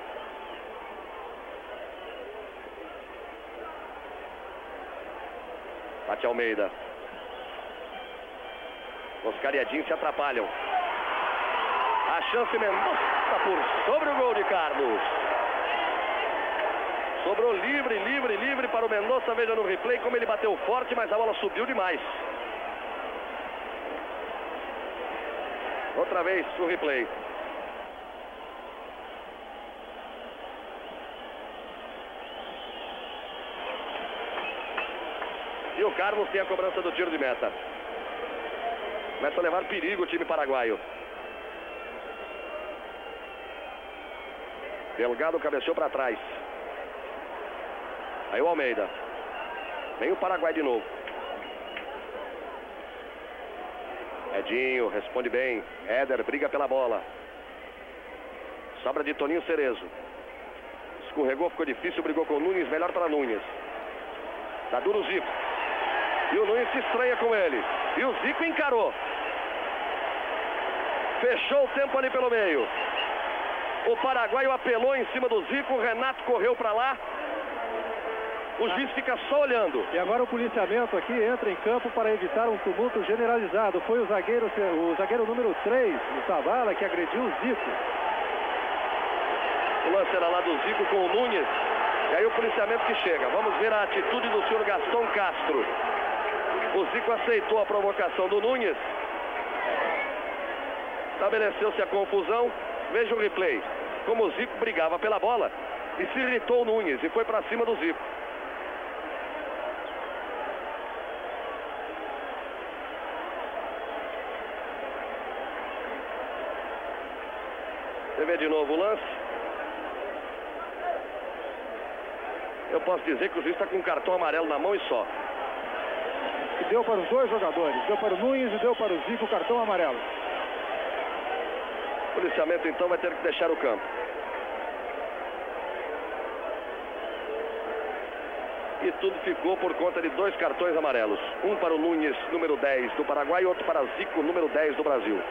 Bate Almeida. Oscar e Edinho se atrapalham. A chance Mendonça por sobre o gol de Carlos. Sobrou livre para o Mendonça. Veja no replay como ele bateu forte, mas a bola subiu demais. Outra vez o replay. E o Carlos tem a cobrança do tiro de meta. Começa a levar perigo o time paraguaio. Delgado cabeceou para trás. Aí o Almeida. Vem o Paraguai de novo. Edinho responde bem. Éder briga pela bola. Sobra de Toninho Cerezo. Escorregou, ficou difícil, brigou com o Nunes. Melhor para Nunes. Dá duro o Zico. E o Nunes se estranha com ele. E o Zico encarou. Fechou o tempo ali pelo meio. O paraguaio apelou em cima do Zico. O Renato correu para lá. O juiz fica só olhando. E agora o policiamento aqui entra em campo para evitar um tumulto generalizado. Foi o zagueiro número 3 do Zavala que agrediu o Zico. O lance era lá do Zico com o Nunes. E aí o policiamento que chega. Vamos ver a atitude do senhor Gaston Castro. O Zico aceitou a provocação do Nunes. Estabeleceu-se a confusão. Veja o replay. Como o Zico brigava pela bola e se irritou o Nunes e foi para cima do Zico. Você vê de novo o lance. Eu posso dizer que o juiz está com um cartão amarelo na mão e só. E deu para os dois jogadores. Deu para o Nunes e deu para o Zico o cartão amarelo. O policiamento então vai ter que deixar o campo. E tudo ficou por conta de 2 cartões amarelos. Um para o Nunes, número 10 do Paraguai, e outro para Zico, número 10 do Brasil.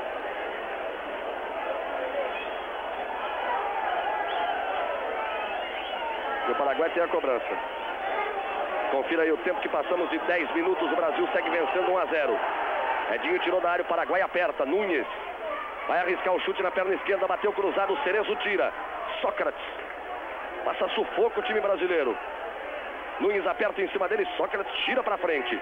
E o Paraguai tem a cobrança. Confira aí o tempo que passamos de 10 minutos. O Brasil segue vencendo 1-0. Edinho tirou da área, o Paraguai aperta. Nunes vai arriscar o chute na perna esquerda, bateu cruzado, o Cerezo tira. Sócrates passa sufoco o time brasileiro. Nunes aperta em cima dele, Sócrates tira para frente.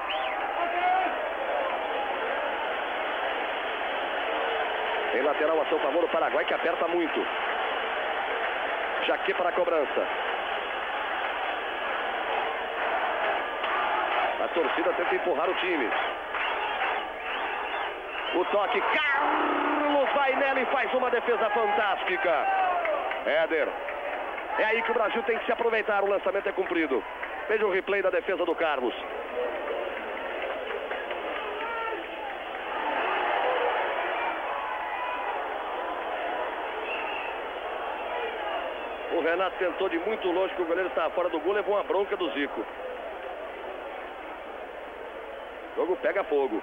Em lateral a seu favor o Paraguai, que aperta muito. Jaquet para a cobrança. A torcida tenta empurrar o time. O toque, Carlos vai nela e faz uma defesa fantástica. Éder. É aí que o Brasil tem que se aproveitar, o lançamento é cumprido. Veja o replay da defesa do Carlos. O Renato tentou de muito longe, que o goleiro estava fora do gol, levou uma bronca do Zico. O jogo pega fogo.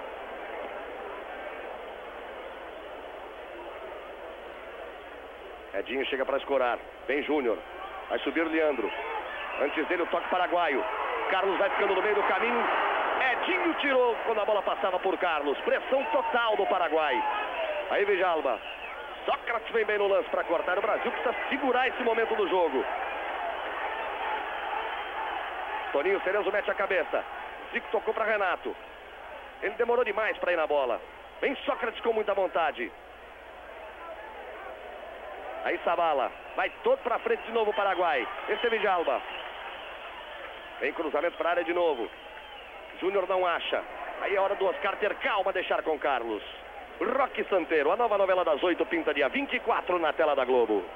Edinho chega para escorar. Vem Júnior. Vai subir Leandro. Antes dele o toque paraguaio. Carlos vai ficando no meio do caminho. Edinho tirou quando a bola passava por Carlos. Pressão total do Paraguai. Aí Villalba. Sócrates vem bem no lance para cortar. O Brasil precisa segurar esse momento do jogo. Toninho Cerezo mete a cabeça. Zico tocou para Renato. Ele demorou demais para ir na bola. Vem Sócrates com muita vontade. Aí Zavala. Vai todo para frente de novo o Paraguai. Esse é Villalba. Vem cruzamento para a área de novo. Júnior não acha. Aí é hora do Oscar ter calma, deixar com Carlos. Roque Santeiro, a nova novela das 8, pinta dia 24 na tela da Globo.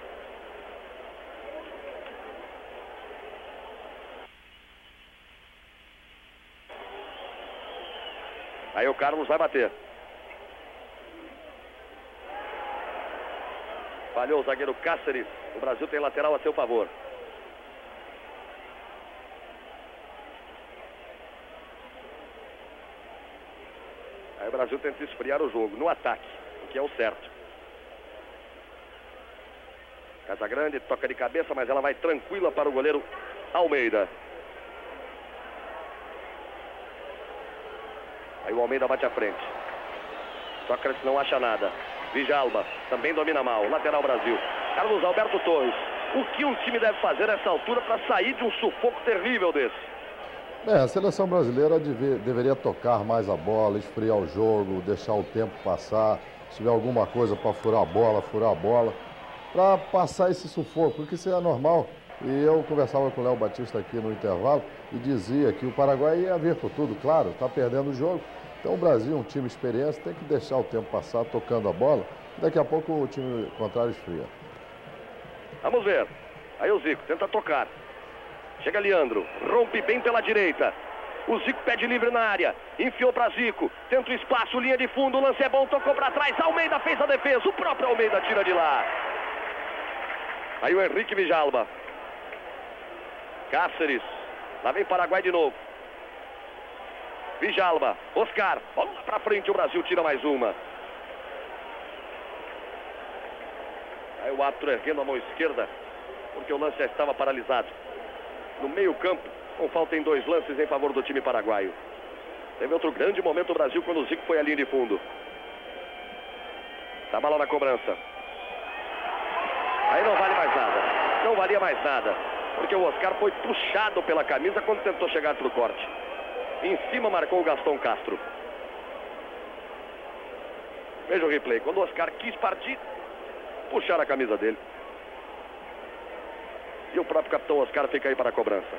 Aí o Carlos vai bater. Falhou o zagueiro Cáceres. O Brasil tem lateral a seu favor. Aí o Brasil tenta esfriar o jogo no ataque, o que é o certo. Casagrande toca de cabeça, mas ela vai tranquila para o goleiro Almeida. Aí o Almeida bate à frente. Sócrates não acha nada. Villalba também domina mal. Lateral Brasil. Carlos Alberto Torres. O que um time deve fazer nessa altura para sair de um sufoco terrível desse? A seleção brasileira deveria tocar mais a bola, esfriar o jogo, deixar o tempo passar. Se tiver alguma coisa para furar a bola, para passar esse sufoco, porque isso é normal. E eu conversava com o Léo Batista aqui no intervalo e dizia que o Paraguai ia vir por tudo, claro, está perdendo o jogo. Então o Brasil, um time experiente, tem que deixar o tempo passar tocando a bola. Daqui a pouco o time contrário esfria. Vamos ver. Aí o Zico tenta tocar. Chega Leandro, rompe bem pela direita. O Zico pede livre na área. Enfiou para Zico. Tenta o espaço, linha de fundo. O lance é bom, tocou para trás. Almeida fez a defesa. O próprio Almeida tira de lá. Aí o Henrique Villalba. Cáceres. Lá vem Paraguai de novo. Villalba. Oscar. Bola para frente. O Brasil tira mais uma. Aí o árbitro erguendo a mão esquerda, porque o lance já estava paralisado. no meio campo, com falta em 2 lances em favor do time paraguaio. Teve outro grande momento do Brasil quando o Zico foi à linha de fundo. Tá bola na cobrança. Aí não vale mais nada. Não valia mais nada. Porque o Oscar foi puxado pela camisa quando tentou chegar para o corte. Em cima marcou o Gastão Castro. Veja o replay. Quando o Oscar quis partir, puxaram a camisa dele. E o próprio capitão Oscar fica aí para a cobrança.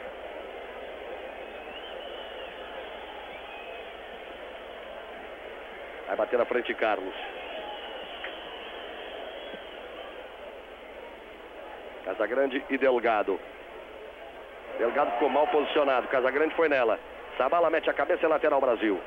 Vai bater na frente Carlos. Casagrande e Delgado. Delgado ficou mal posicionado. Casagrande foi nela. Zabala mete a cabeça e lateral Brasil.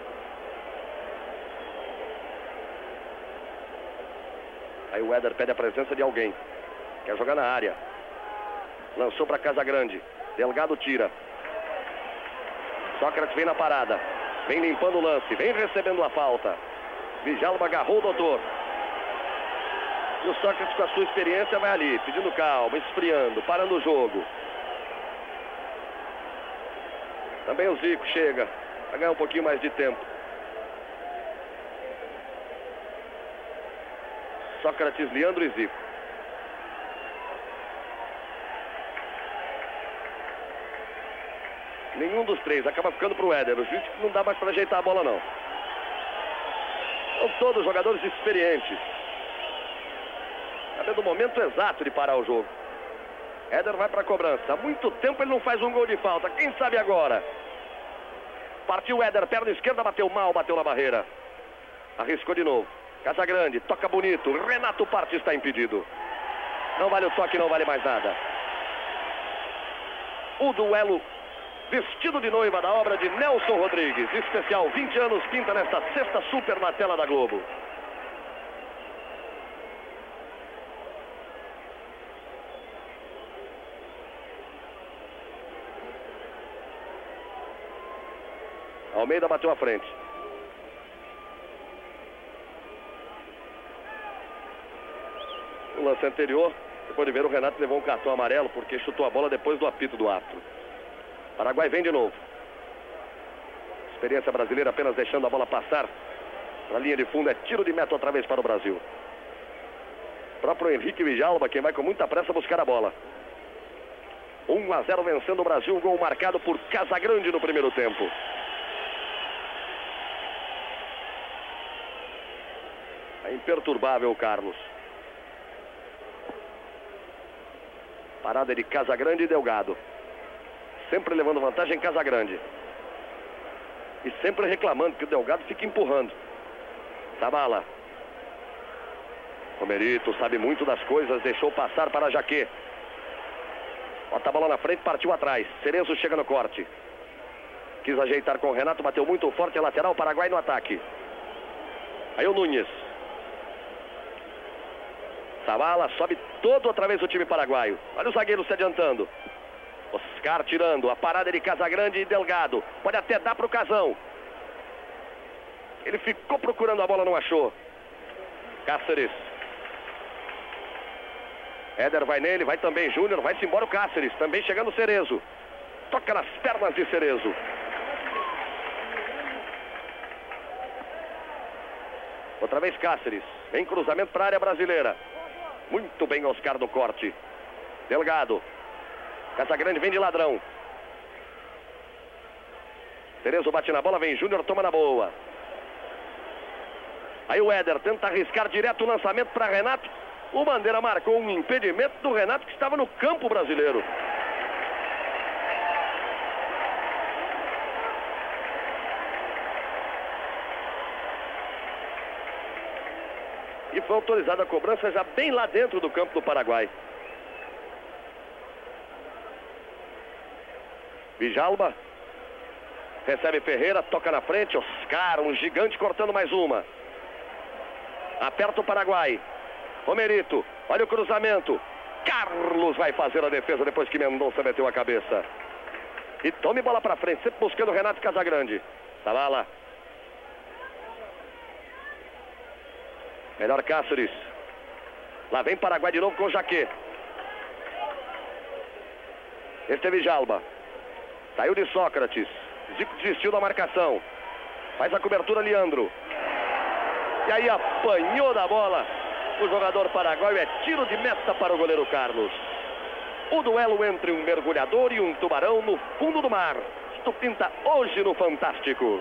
Aí o Éder pede a presença de alguém. Quer jogar na área. Lançou para Casagrande. Delgado tira. Sócrates vem na parada. Vem limpando o lance. Vem recebendo a falta. Djalma agarrou o doutor. E o Sócrates, com a sua experiência, vai ali, pedindo calma, esfriando, parando o jogo. Também o Zico chega a ganhar um pouquinho mais de tempo. Sócrates, Leandro e Zico. Nenhum dos três acaba ficando para o Éder. O juiz não dá mais para ajeitar a bola, não. São todos jogadores experientes. Sabendo o momento exato de parar o jogo. Éder vai para a cobrança. Há muito tempo ele não faz um gol de falta. Quem sabe agora? Partiu Éder, perna esquerda, bateu mal, bateu na barreira. Arriscou de novo. Casagrande, toca bonito. Renato Parte está impedido. Não vale o toque, não vale mais nada. O duelo vestido de noiva da obra de Nelson Rodrigues. Especial 20 anos, pinta nesta sexta super na tela da Globo. Almeida bateu à frente. No lance anterior, depois de ver, o Renato levou um cartão amarelo porque chutou a bola depois do apito do árbitro. Paraguai vem de novo. Experiência brasileira apenas deixando a bola passar para a linha de fundo. É tiro de meta outra vez para o Brasil. O próprio Henrique Djalma, quem vai com muita pressa buscar a bola. 1-0 vencendo o Brasil. Um gol marcado por Casagrande no primeiro tempo. É imperturbável o Carlos. Parada de Casagrande e Delgado. Sempre levando vantagem Casagrande. E sempre reclamando que o Delgado fica empurrando. Zabala. O Merito sabe muito das coisas. Deixou passar para Jaquet. Bota a bola na frente, partiu atrás. Cerezo chega no corte. Quis ajeitar com o Renato, bateu muito forte. Lateral, Paraguai no ataque. Aí o Nunes. Zabala sobe todo outra vez o time paraguaio. Olha o zagueiro se adiantando. Oscar tirando. A parada de Casagrande e Delgado. Pode até dar para o Casão. Ele ficou procurando a bola, não achou. Cáceres. Éder vai nele, vai também Júnior. Vai-se embora o Cáceres. Também chegando o Cerezo. Toca nas pernas de Cerezo. Outra vez Cáceres. Vem cruzamento para a área brasileira. Muito bem Oscar no corte. Delgado. Casagrande vem de ladrão. Cerezo bate na bola, vem Júnior, toma na boa. Aí o Éder tenta arriscar direto o lançamento para Renato. O Bandeira marcou um impedimento do Renato, que estava no campo brasileiro. E foi autorizada a cobrança já bem lá dentro do campo do Paraguai. Djalma. Recebe Ferreira, toca na frente. Oscar, um gigante cortando mais uma. Aperta o Paraguai. O Merito, olha o cruzamento. Carlos vai fazer a defesa depois que Mendonça meteu a cabeça. E tome bola pra frente, sempre buscando o Renato Casagrande. Zabala. Melhor Cáceres. Lá vem Paraguai de novo com o Jaquet. Este é Vijalba. Saiu de Sócrates. Zico desistiu da marcação. Faz a cobertura Leandro. E aí apanhou da bola o jogador paraguaio. É tiro de meta para o goleiro Carlos. O duelo entre um mergulhador e um tubarão no fundo do mar. Isto pinta hoje no Fantástico.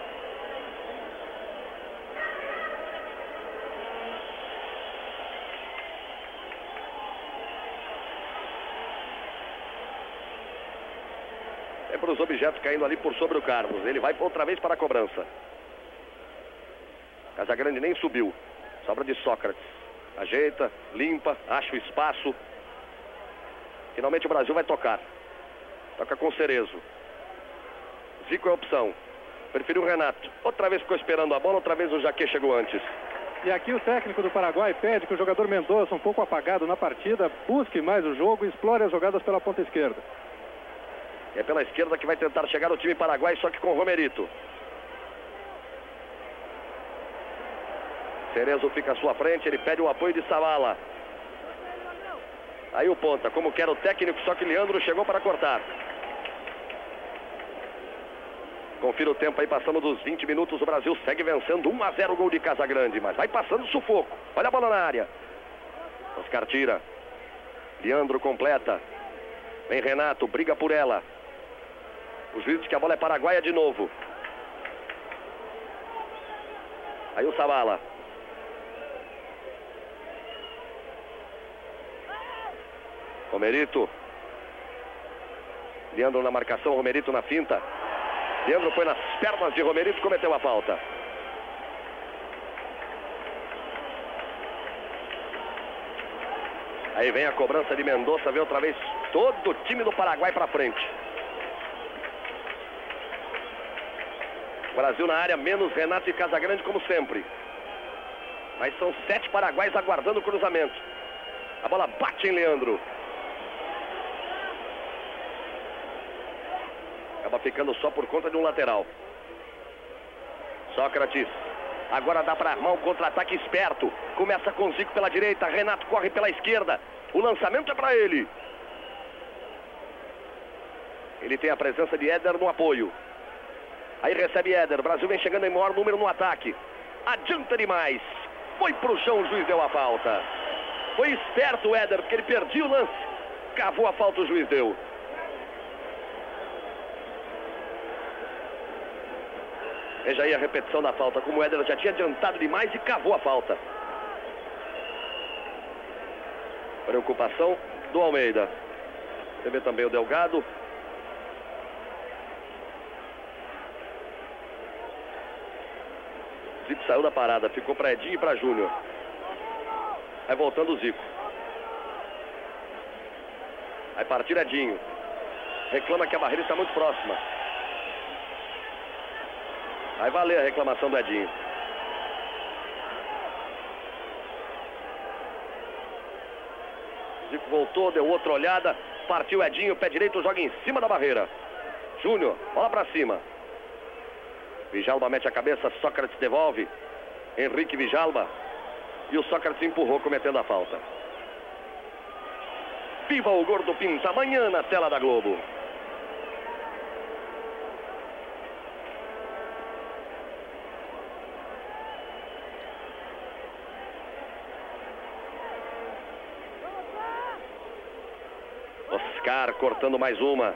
É para os objetos caindo ali por sobre o Carlos. Ele vai outra vez para a cobrança. Casagrande nem subiu. Sobra de Sócrates. Ajeita, limpa, acha o espaço. Finalmente o Brasil vai tocar. Toca com Cerezo. Zico é a opção. Preferiu o Renato. Outra vez ficou esperando a bola, outra vez o Jaquet chegou antes. E aqui o técnico do Paraguai pede que o jogador Mendonça, um pouco apagado na partida, busque mais o jogo e explore as jogadas pela ponta esquerda. É pela esquerda que vai tentar chegar o time paraguai, só que com Romerito. Cerezo fica à sua frente, ele pede o apoio de Zavala. Aí o ponta, como quer o técnico, só que Leandro chegou para cortar. Confira o tempo aí, passando dos 20 minutos, o Brasil segue vencendo 1-0 o gol de Casagrande, mas vai passando sufoco. Olha a bola na área. Oscar tira. Leandro completa. Vem Renato, briga por ela. O juiz diz que a bola é paraguaia de novo. Aí o Zavala. Romerito. Leandro na marcação, Romerito na finta. Leandro foi nas pernas de Romerito e cometeu a falta. Aí vem a cobrança de Mendonça, vem outra vez todo o time do Paraguai para frente. Brasil na área, menos Renato e Casagrande como sempre. Mas são 7 paraguaios aguardando o cruzamento. A bola bate em Leandro. Acaba ficando só por conta de um lateral. Sócrates. Agora dá para armar um contra-ataque esperto. Começa com Zico pela direita. Renato corre pela esquerda. O lançamento é para ele. Ele tem a presença de Éder no apoio. Aí recebe Éder. Brasil vem chegando em maior número no ataque. Adianta demais. Foi pro chão, o juiz deu a falta. Foi esperto o Éder, porque ele perdia o lance. Cavou a falta, o juiz deu. Veja aí a repetição da falta, como o Éder já tinha adiantado demais e cavou a falta. Preocupação do Almeida. Você vê também o Delgado. Zico saiu da parada, ficou para Edinho e para Júnior. Vai voltando o Zico. Vai partir Edinho. Reclama que a barreira está muito próxima. Vai valer a reclamação do Edinho. Zico voltou, deu outra olhada. Partiu Edinho, pé direito, joga em cima da barreira. Júnior, bola para cima. Vijalba mete a cabeça, Sócrates devolve. Henrique Vijalba. E o Sócrates empurrou, cometendo a falta. Viva o Gordo Pinta, amanhã na tela da Globo. Oscar cortando mais uma.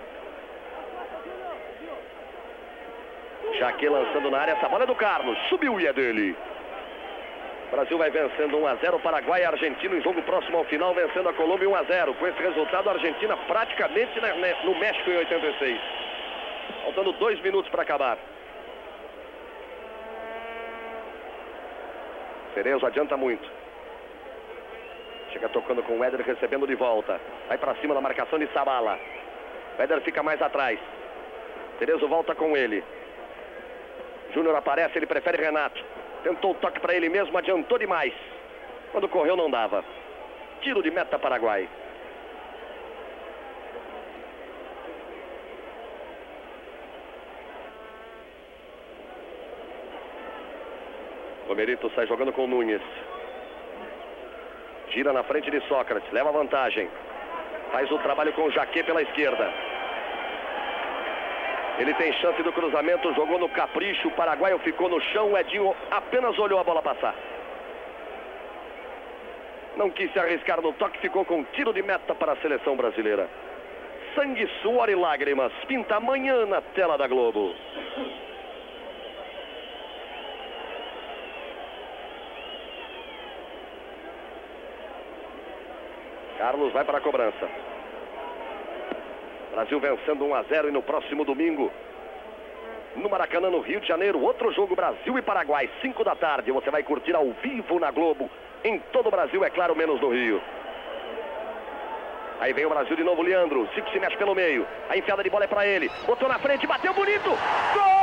Jaquet lançando na área, essa bola é do Carlos. Subiu e é dele. O Brasil vai vencendo 1-0, Paraguai e Argentina em jogo próximo ao final, vencendo a Colômbia 1-0. Com esse resultado, a Argentina praticamente no México em 86. Faltando 2 minutos para acabar. Cerezo adianta muito. Chega tocando com o Éder, recebendo de volta. Vai para cima da marcação de Zavala. O Éder fica mais atrás. Cerezo volta com ele. Júnior aparece, ele prefere Renato. Tentou o toque para ele mesmo, adiantou demais. Quando correu não dava. Tiro de meta Paraguai. Romerito sai jogando com o Nunes. Gira na frente de Sócrates, leva vantagem. Faz o trabalho com o Jaquet pela esquerda. Ele tem chance do cruzamento, jogou no capricho, o paraguaio ficou no chão, o Edinho apenas olhou a bola passar. Não quis se arriscar no toque, ficou com um tiro de meta para a seleção brasileira. Sangue, suor e lágrimas, pinta amanhã na tela da Globo. Carlos vai para a cobrança. Brasil vencendo 1-0 e no próximo domingo, no Maracanã, no Rio de Janeiro, outro jogo, Brasil e Paraguai, 5 da tarde. Você vai curtir ao vivo na Globo, em todo o Brasil, é claro, menos no Rio. Aí vem o Brasil de novo, Leandro. Zico se mexe pelo meio. A enfiada de bola é pra ele. Botou na frente, bateu bonito. Golaço!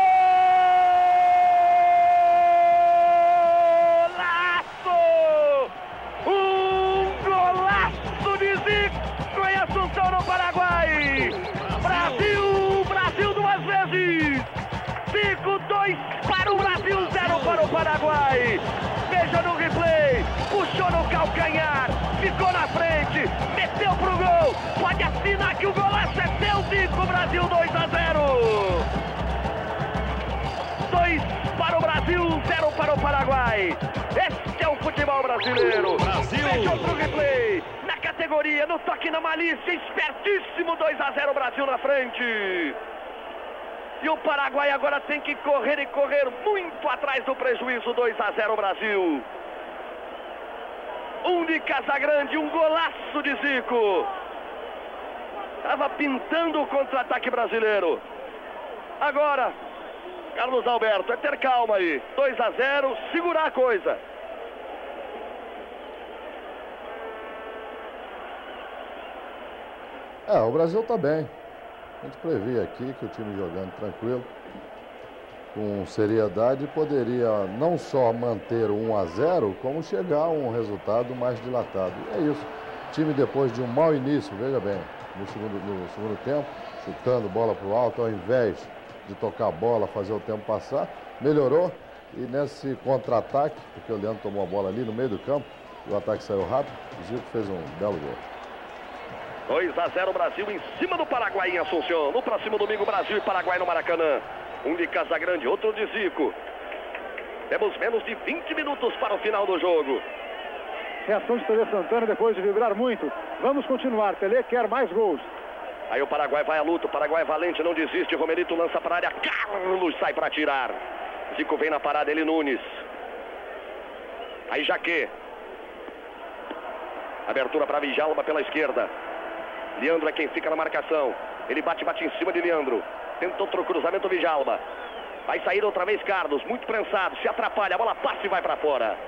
Um golaço de Zico em Assunção, no Paraguai. Brasil 2 vezes. Zico 2 para o Brasil, 0 para o Paraguai. Veja no replay. Puxou no calcanhar. Ficou na frente. Meteu pro gol. Pode assinar que o golaço é seu, Zico. Brasil 2-0. 2 para o Brasil, 0 para o Paraguai. Este é o futebol brasileiro. Brasil. Veja outro replay. Na categoria, no toque, na malícia. Espertíssimo, 2-0, Brasil na frente. E o Paraguai agora tem que correr e correr muito atrás do prejuízo. 2-0 Brasil. Um de Casagrande, um golaço de Zico. Estava pintando o contra-ataque brasileiro. Agora, Carlos Alberto, é ter calma aí. 2-0, segurar a coisa. O Brasil está bem. A gente previa aqui que o time jogando tranquilo, com seriedade, poderia não só manter o 1-0, como chegar a um resultado mais dilatado. E é isso. O time, depois de um mau início, veja bem, no segundo tempo, chutando bola para o alto, ao invés de tocar a bola, fazer o tempo passar, melhorou. E nesse contra-ataque, porque o Leandro tomou a bola ali no meio do campo, o ataque saiu rápido, o Zico fez um belo gol. 2-0 Brasil em cima do Paraguai em Assunção. No próximo domingo, Brasil e Paraguai no Maracanã. Um de Casagrande, outro de Zico. Temos menos de 20 minutos para o final do jogo. Reação de Tele Santana depois de vibrar muito. Vamos continuar. Tele quer mais gols. Aí o Paraguai vai à luta. O Paraguai valente, não desiste. Romerito lança para a área. Carlos sai para tirar. Zico vem na parada, ele Nunes. Aí Jaquê. Abertura para Vijalba pela esquerda. Leandro é quem fica na marcação. Ele bate em cima de Leandro. Tenta outro cruzamento, Vijalba. Vai sair outra vez Carlos, muito prensado. Se atrapalha, a bola passa e vai para fora.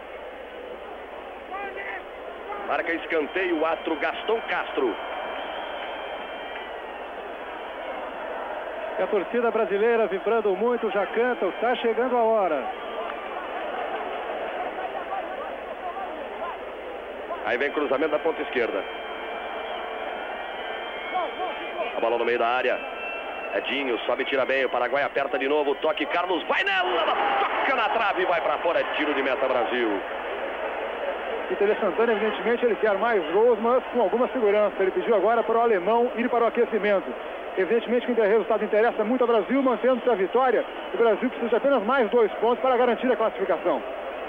Marca escanteio, o astro Gaston Castro. E a torcida brasileira vibrando muito, já canta, está chegando a hora. Aí vem cruzamento da ponta esquerda. A bola no meio da área. Edinho sobe e tira bem. O Paraguai aperta de novo. Toque. Carlos vai nela. Toca na trave e vai para fora. Tiro de meta Brasil. E Tele Santana, evidentemente, ele quer mais gols, mas com alguma segurança. Ele pediu agora para o alemão ir para o aquecimento. Evidentemente que o resultado interessa muito ao Brasil, mantendo-se a vitória. O Brasil precisa de apenas mais 2 pontos para garantir a classificação.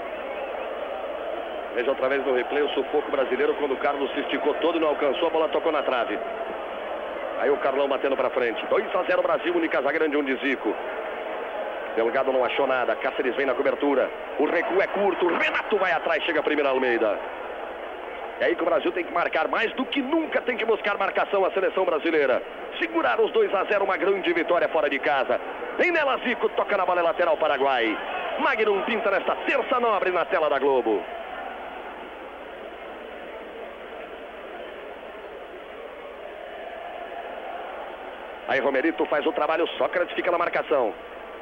Veja outra vez no replay o sufoco brasileiro quando o Carlos se esticou todo e não alcançou. A bola tocou na trave. Aí o Carlão batendo para frente. 2-0 Brasil, um de Casagrande, um de Zico. Delgado não achou nada. Cáceres vem na cobertura. O recuo é curto. Renato vai atrás. Chega primeiro Almeida. É aí que o Brasil tem que marcar mais do que nunca. Tem que buscar marcação a seleção brasileira. Segurar os 2-0. Uma grande vitória fora de casa. Vem nela Zico. Toca na bola lateral Paraguai. Magnum pinta nesta terça nobre na tela da Globo. Aí Romerito faz o trabalho, Sócrates fica na marcação.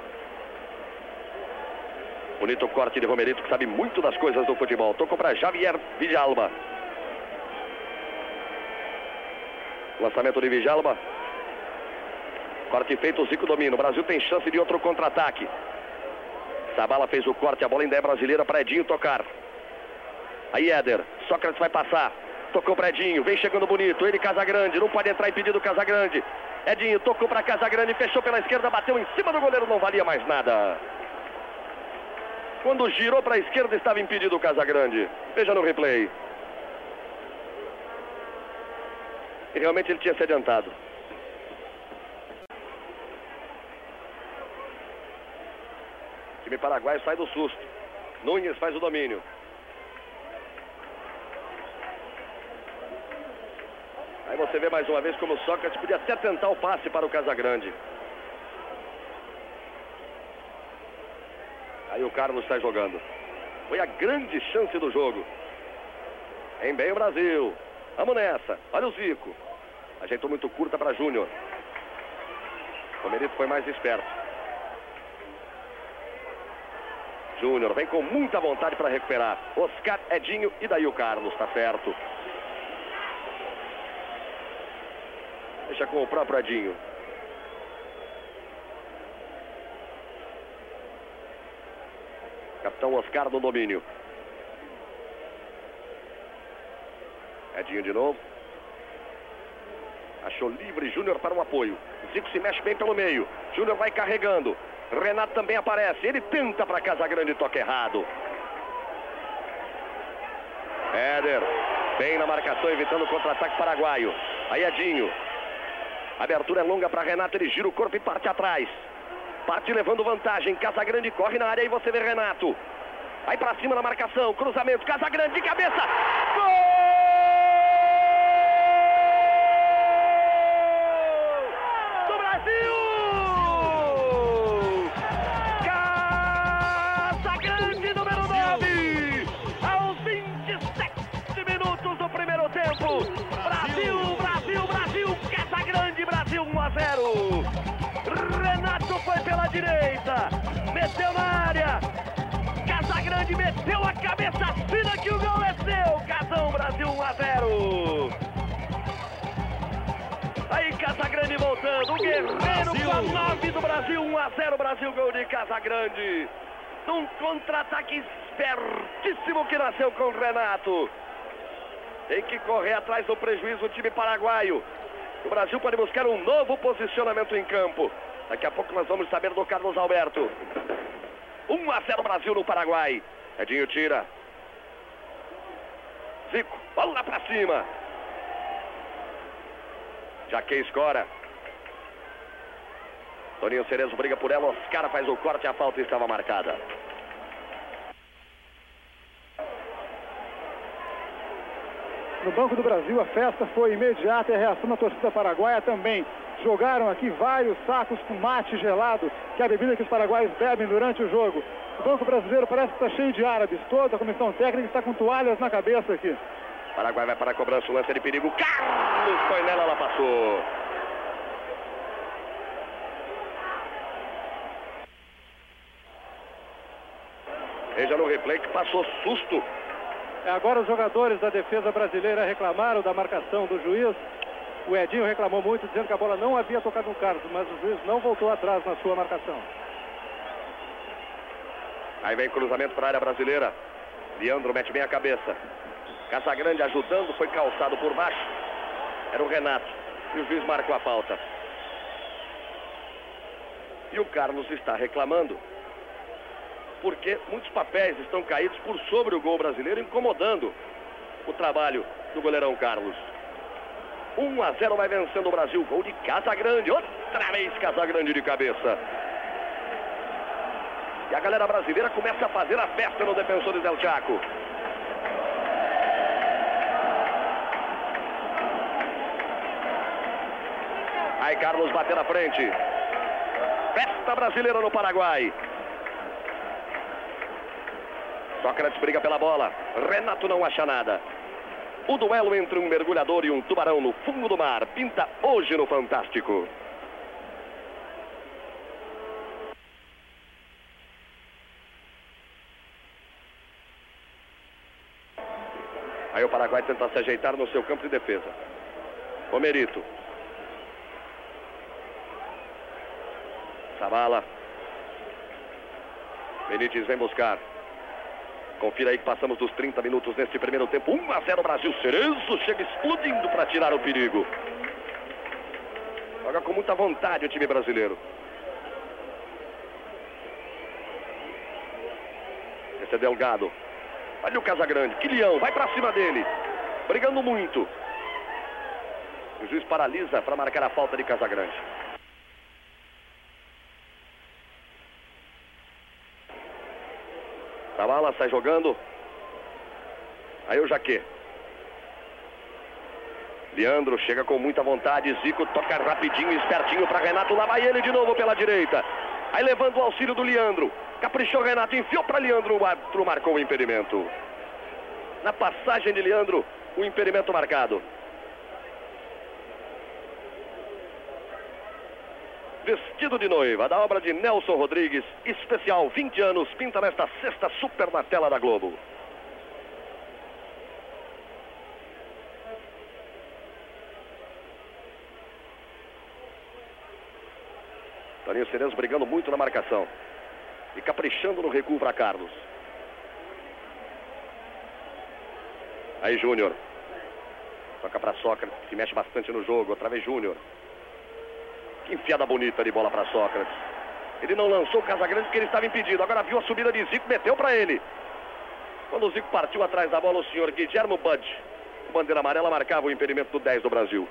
Bonito corte de Romerito, que sabe muito das coisas do futebol. Tocou para Javier Vijalba. Lançamento de Vijalba. Corte feito, o Zico domina. O Brasil tem chance de outro contra-ataque. Sabala fez o corte, a bola ainda é brasileira para Edinho tocar. Aí Éder, Sócrates vai passar. Tocou para Edinho, vem chegando bonito. Ele Casagrande, não pode entrar impedido Casagrande. Edinho tocou para Casagrande, fechou pela esquerda, bateu em cima do goleiro, não valia mais nada. Quando girou para a esquerda, estava impedido o Casagrande. Veja no replay. E realmente ele tinha se adiantado. O time paraguaio sai do susto. Nunes faz o domínio. Aí você vê mais uma vez como o Sócrates podia até tentar o passe para o Casagrande. Aí o Carlos está jogando. Foi a grande chance do jogo. Vem bem o Brasil. Vamos nessa. Olha o Zico. Ajeitou muito curta para Júnior. O Merito foi mais esperto. Júnior vem com muita vontade para recuperar. Oscar, Edinho e daí o Carlos, tá certo. Deixa com o próprio Edinho. Capitão Oscar no domínio. Edinho de novo. Achou livre Júnior para um apoio. Zico se mexe bem pelo meio. Júnior vai carregando. Renato também aparece. Ele tenta para Casagrande, toque errado. Éder, bem na marcação, evitando o contra-ataque paraguaio. Aí Edinho. A abertura é longa para Renato, ele gira o corpo e parte atrás. Parte levando vantagem. Casagrande corre na área e você vê Renato. Aí para cima na marcação, cruzamento, Casagrande de cabeça. Gol! Brasil 1 a 0. Renato foi pela direita, meteu na área. Casagrande meteu a cabeça fina que o gol é seu. Casão, Brasil 1 a 0. Aí Casagrande voltando, o guerreiro com a 9 do Brasil, 1 a 0. Brasil, gol de Casagrande. Um contra-ataque espertíssimo que nasceu com o Renato. Tem que correr atrás do prejuízo o time paraguaio. O Brasil pode buscar um novo posicionamento em campo. Daqui a pouco nós vamos saber do Carlos Alberto. 1 a 0 Brasil no Paraguai. Edinho tira. Zico, bola pra cima. Jaquei escora. Toninho Cerezo briga por ela. Oscar faz o corte, a falta estava marcada. No Banco do Brasil a festa foi imediata e a reação da torcida paraguaia também. Jogaram aqui vários sacos com mate gelado, que é a bebida que os paraguaios bebem durante o jogo. O Banco Brasileiro parece que está cheio de árabes. Toda a comissão técnica está com toalhas na cabeça aqui. Paraguai vai para a cobrança, o lance de perigo. Carlos foi nela, ela passou. Veja no replay que passou susto. Agora os jogadores da defesa brasileira reclamaram da marcação do juiz. O Edinho reclamou muito, dizendo que a bola não havia tocado no Carlos, mas o juiz não voltou atrás na sua marcação. Aí vem cruzamento para a área brasileira. Leandro mete bem a cabeça. Casagrande ajudando, foi calçado por baixo. Era o Renato. E o juiz marcou a falta. E o Carlos está reclamando, porque muitos papéis estão caídos por sobre o gol brasileiro, incomodando o trabalho do goleirão Carlos. 1 a 0 vai vencendo o Brasil. Gol de Casagrande. Outra vez Casagrande de cabeça. E a galera brasileira começa a fazer a festa no Defensores del Chaco. Aí Carlos bateu na frente. Festa brasileira no Paraguai. Sócrates briga pela bola. Renato não acha nada. O duelo entre um mergulhador e um tubarão no fundo do mar pinta hoje no Fantástico. Aí o Paraguai tenta se ajeitar no seu campo de defesa. O Merito. Zavala. Benítez vem buscar. Confira aí que passamos dos 30 minutos neste primeiro tempo. 1 a 0 Brasil. Cerezo chega explodindo para tirar o perigo. Joga com muita vontade o time brasileiro. Esse é Delgado. Olha o Casagrande, que leão, vai pra cima dele. Brigando muito. O juiz paralisa para marcar a falta de Casagrande. Zabala sai jogando. Aí o Jacquet. Leandro chega com muita vontade. Zico toca rapidinho, espertinho para Renato. Lá vai ele de novo pela direita. Aí levando o auxílio do Leandro. Caprichou Renato, enfiou para Leandro. O árbitro marcou o impedimento. Na passagem de Leandro, o impedimento marcado. Vestido de noiva, da obra de Nelson Rodrigues, especial 20 anos, pinta nesta sexta super na tela da Globo. Toninho Cerezo brigando muito na marcação e caprichando no recuo para Carlos. Aí Júnior toca para Sócrates, que mexe bastante no jogo. Outra vez Júnior. Que enfiada bonita de bola para Sócrates. Ele não lançou o Casagrande porque ele estava impedido. Agora viu a subida de Zico, meteu para ele. Quando o Zico partiu atrás da bola, o senhor Guilherme Bud, com bandeira amarela, marcava o impedimento do 10 do Brasil.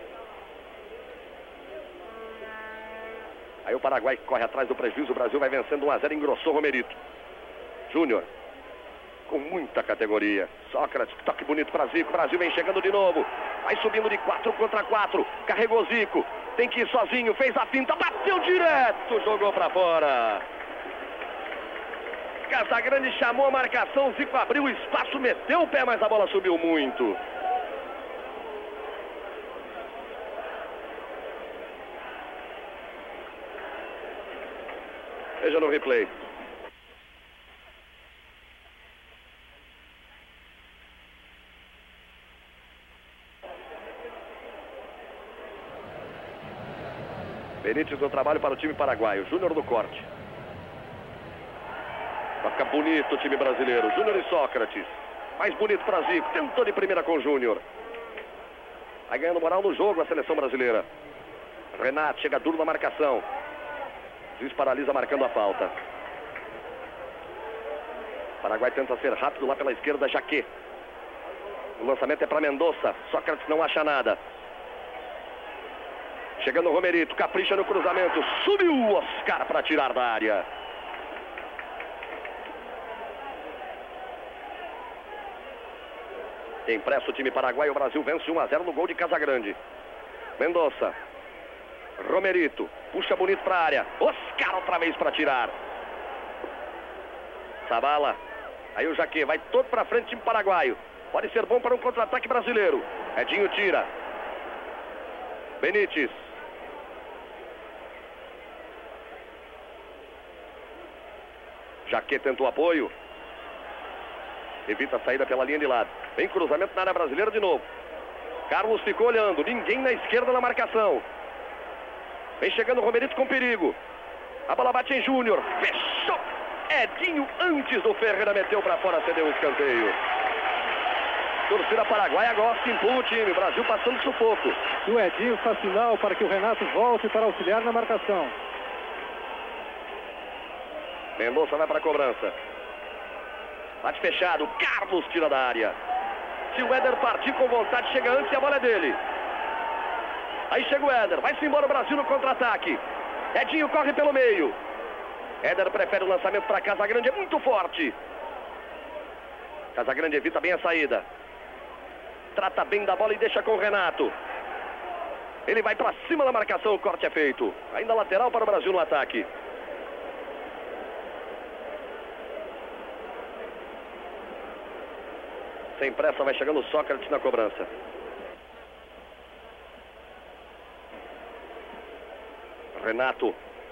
Aí o Paraguai corre atrás do prejuízo. O Brasil vai vencendo 1-0, engrossou Romerito. Júnior, com muita categoria. Sócrates, toque bonito para Zico. Brasil vem chegando de novo. Vai subindo de 4 contra 4. Carregou Zico. Tem que ir sozinho. Fez a finta. Bateu direto. Jogou para fora. Casagrande chamou a marcação. Zico abriu o espaço. Meteu o pé, mas a bola subiu muito. Veja no replay. Benítez no trabalho para o time paraguaio. Júnior no corte. Vai ficar bonito o time brasileiro. Júnior e Sócrates. Mais bonito para Zico. Tentou de primeira com Júnior. Vai ganhando moral no jogo a seleção brasileira. Renato chega duro na marcação. Juiz paralisa marcando a falta. Paraguai tenta ser rápido lá pela esquerda. Jacquet. O lançamento é para Mendonça. Sócrates não acha nada. Chegando o Romerito, capricha no cruzamento. Subiu o Oscar para tirar da área. Tem pressa o time paraguaio. O Brasil vence 1-0 no gol de Casagrande. Mendonça. Romerito. Puxa bonito para a área. Oscar outra vez para tirar. Zabala. Aí o Jacquet vai todo para frente, time paraguaio. Pode ser bom para um contra-ataque brasileiro. Edinho tira. Benítez. Jacquet tenta o apoio. Evita a saída pela linha de lado. Vem cruzamento na área brasileira de novo. Carlos ficou olhando. Ninguém na esquerda na marcação. Vem chegando o Romerito com perigo. A bola bate em Júnior. Fechou. Edinho antes do Ferreira. Meteu para fora, cedeu o escanteio. Torcida paraguaia gosta, empurra o time. Brasil passando sufoco. O Edinho faz sinal para que o Renato volte para auxiliar na marcação. Mendonça vai para a cobrança. Bate fechado. Carlos tira da área. Se o Éder partir com vontade, chega antes e a bola é dele. Aí chega o Éder. Vai-se embora o Brasil no contra-ataque. Edinho corre pelo meio. Éder prefere o lançamento para Casagrande. É muito forte. Casagrande evita bem a saída. Trata bem da bola e deixa com o Renato. Ele vai para cima da marcação. O corte é feito. Ainda lateral para o Brasil no ataque. Sem pressa vai chegando o Sócrates na cobrança. Renato.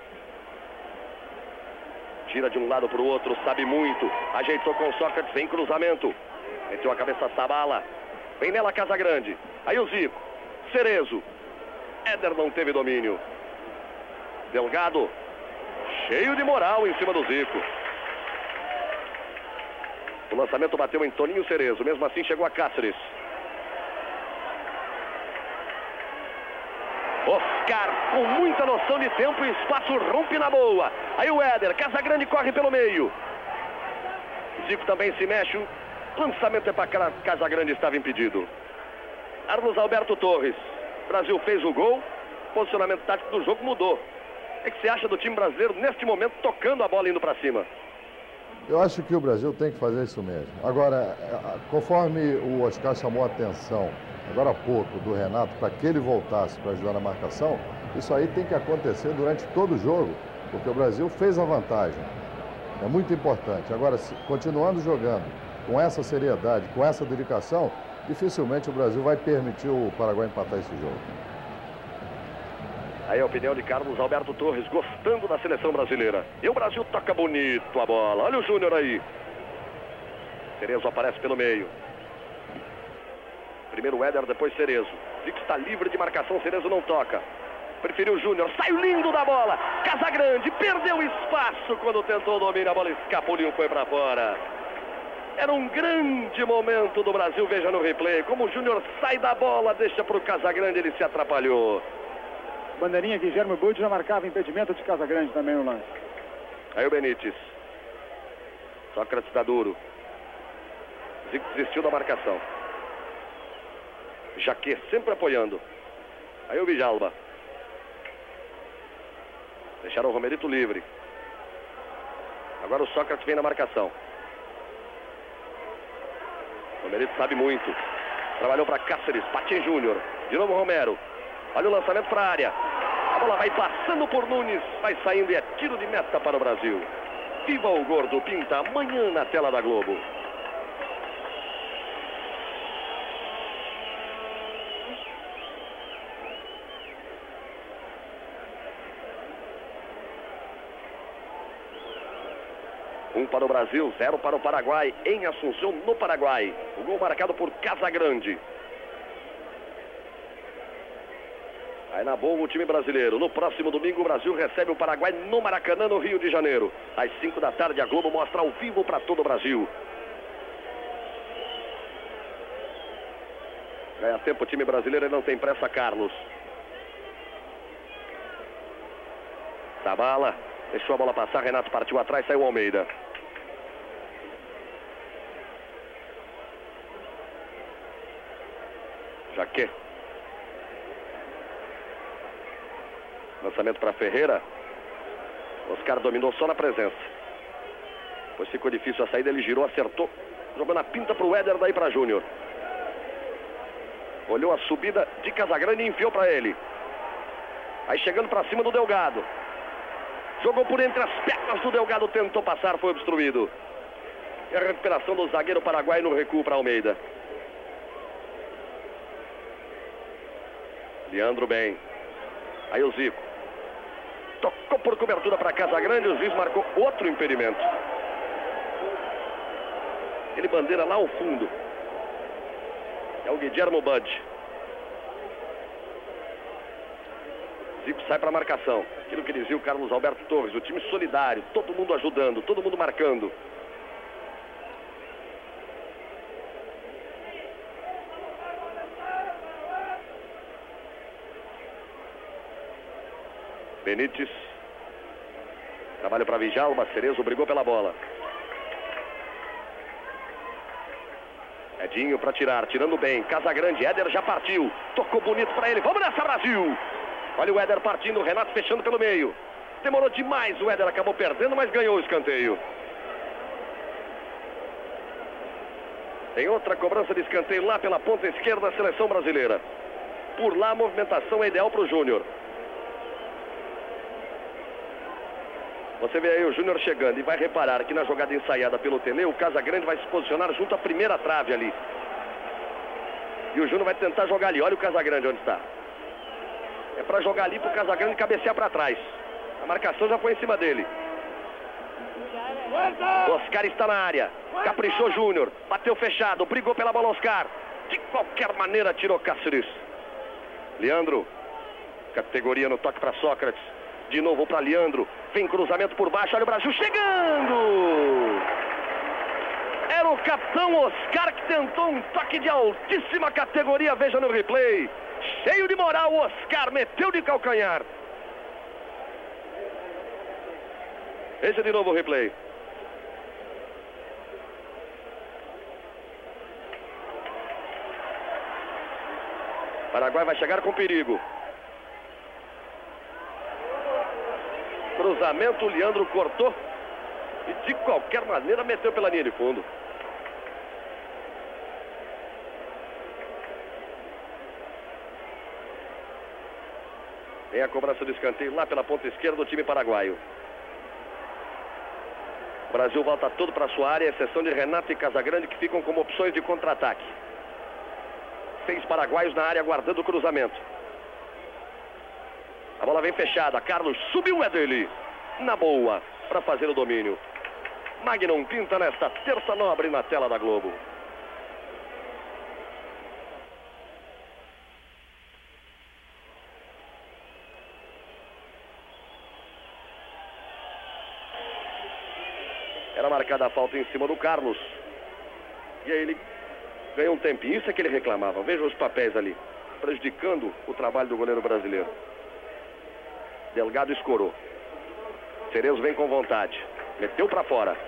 Tira de um lado para o outro, sabe muito. Ajeitou com o Sócrates, vem cruzamento. Meteu a cabeça Zabala. Vem nela Casagrande. Aí o Zico. Cerezo. Éder não teve domínio. Delgado. Cheio de moral em cima do Zico. O lançamento bateu em Toninho Cerezo. Mesmo assim chegou a Cáceres. Oscar, com muita noção de tempo e espaço, rompe na boa. Aí o Éder, Casagrande corre pelo meio. Zico também se mexe. O lançamento é para Casagrande, estava impedido. Carlos Alberto Torres. O Brasil fez o gol. O posicionamento tático do jogo mudou. O que você acha do time brasileiro neste momento tocando a bola indo para cima? Eu acho que o Brasil tem que fazer isso mesmo. Agora, conforme o Oscar chamou a atenção, agora há pouco, do Renato, para que ele voltasse para ajudar na marcação, isso aí tem que acontecer durante todo o jogo, porque o Brasil fez a vantagem. É muito importante. Agora, continuando jogando com essa seriedade, com essa dedicação, dificilmente o Brasil vai permitir o Paraguai empatar esse jogo. Aí a opinião de Carlos Alberto Torres, gostando da seleção brasileira. E o Brasil toca bonito a bola. Olha o Júnior aí. Cerezo aparece pelo meio. Primeiro o Éder, depois Cerezo. Zico está livre de marcação, Cerezo não toca. Preferiu o Júnior, saiu lindo da bola. Casagrande perdeu espaço quando tentou dominar a bola. Escapuliu, foi para fora. Era um grande momento do Brasil, veja no replay. Como o Júnior sai da bola, deixa para o Casagrande, ele se atrapalhou. Bandeirinha, Guilherme Bud já marcava impedimento de Casagrande também no lance. Aí o Benítez. Sócrates está duro. Zico desistiu da marcação. Jaquet sempre apoiando. Aí o Villalba. Deixaram o Romerito livre. Agora o Sócrates vem na marcação. O Romerito sabe muito. Trabalhou para Cáceres, Patin Júnior. De novo o Romero. Olha o lançamento para a área. A bola vai passando por Nunes, vai saindo e é tiro de meta para o Brasil. Viva o Gordo Pinta, amanhã na tela da Globo. Um para o Brasil, 0 para o Paraguai, em Assunção, no Paraguai. O gol marcado por Casagrande. Aí na boa o time brasileiro. No próximo domingo o Brasil recebe o Paraguai no Maracanã, no Rio de Janeiro. Às 5 da tarde a Globo mostra ao vivo para todo o Brasil. Ganha tempo o time brasileiro, ele não tem pressa, Carlos. Zabala, deixou a bola passar, Renato partiu atrás, saiu Almeida. Jaquet. Lançamento para Ferreira. Oscar dominou só na presença. Depois ficou difícil a saída, ele girou, acertou. Jogou na pinta para o Éder, daí para Júnior. Olhou a subida de Casagrande e enfiou para ele. Aí chegando para cima do Delgado. Jogou por entre as pernas do Delgado, tentou passar, foi obstruído. E a recuperação do zagueiro paraguaio no recuo para Almeida. Leandro bem. Aí o Zico. Tocou por cobertura para Casagrande, o juiz marcou outro impedimento. Ele bandeira lá ao fundo. É o Guilherme Bud. Zico sai para a marcação. Aquilo que dizia o Carlos Alberto Torres, o time solidário, todo mundo ajudando, todo mundo marcando. Benítez. Trabalho para Villalba, Cerezo brigou pela bola. Edinho para tirar, tirando bem. Casagrande, Éder já partiu. Tocou bonito para ele. Vamos nessa, Brasil! Olha o Éder partindo, o Renato fechando pelo meio. Demorou demais, o Éder acabou perdendo, mas ganhou o escanteio. Tem outra cobrança de escanteio lá pela ponta esquerda da seleção brasileira. Por lá a movimentação é ideal para o Júnior. Você vê aí o Júnior chegando e vai reparar que na jogada ensaiada pelo Tele, o Casagrande vai se posicionar junto à primeira trave ali. E o Júnior vai tentar jogar ali. Olha o Casagrande onde está. É para jogar ali para o Casagrande cabecear para trás. A marcação já foi em cima dele. Oscar está na área. Caprichou Júnior. Bateu fechado. Brigou pela bola Oscar. De qualquer maneira tirou Cáceres. Leandro. Categoria no toque para Sócrates. De novo para Leandro. Vem cruzamento por baixo. Olha o Brasil chegando. Era o capitão Oscar que tentou um toque de altíssima categoria. Veja no replay. Cheio de moral, o Oscar meteu de calcanhar. Veja de novo o replay. Paraguai vai chegar com perigo. Cruzamento, o Leandro cortou. E de qualquer maneira meteu pela linha de fundo. Tem a cobrança de escanteio lá pela ponta esquerda do time paraguaio. O Brasil volta todo para sua área, exceção de Renato e Casagrande, que ficam como opções de contra-ataque. 6 paraguaios na área aguardando o cruzamento. A bola vem fechada. Carlos subiu, é dele. Na boa, para fazer o domínio. Magnum pinta nesta terça nobre na tela da Globo. Era marcada a falta em cima do Carlos. E aí ele ganhou um tempinho. Isso é que ele reclamava. Veja os papéis ali, prejudicando o trabalho do goleiro brasileiro. Delgado escorou. Cerezo vem com vontade. Meteu para fora.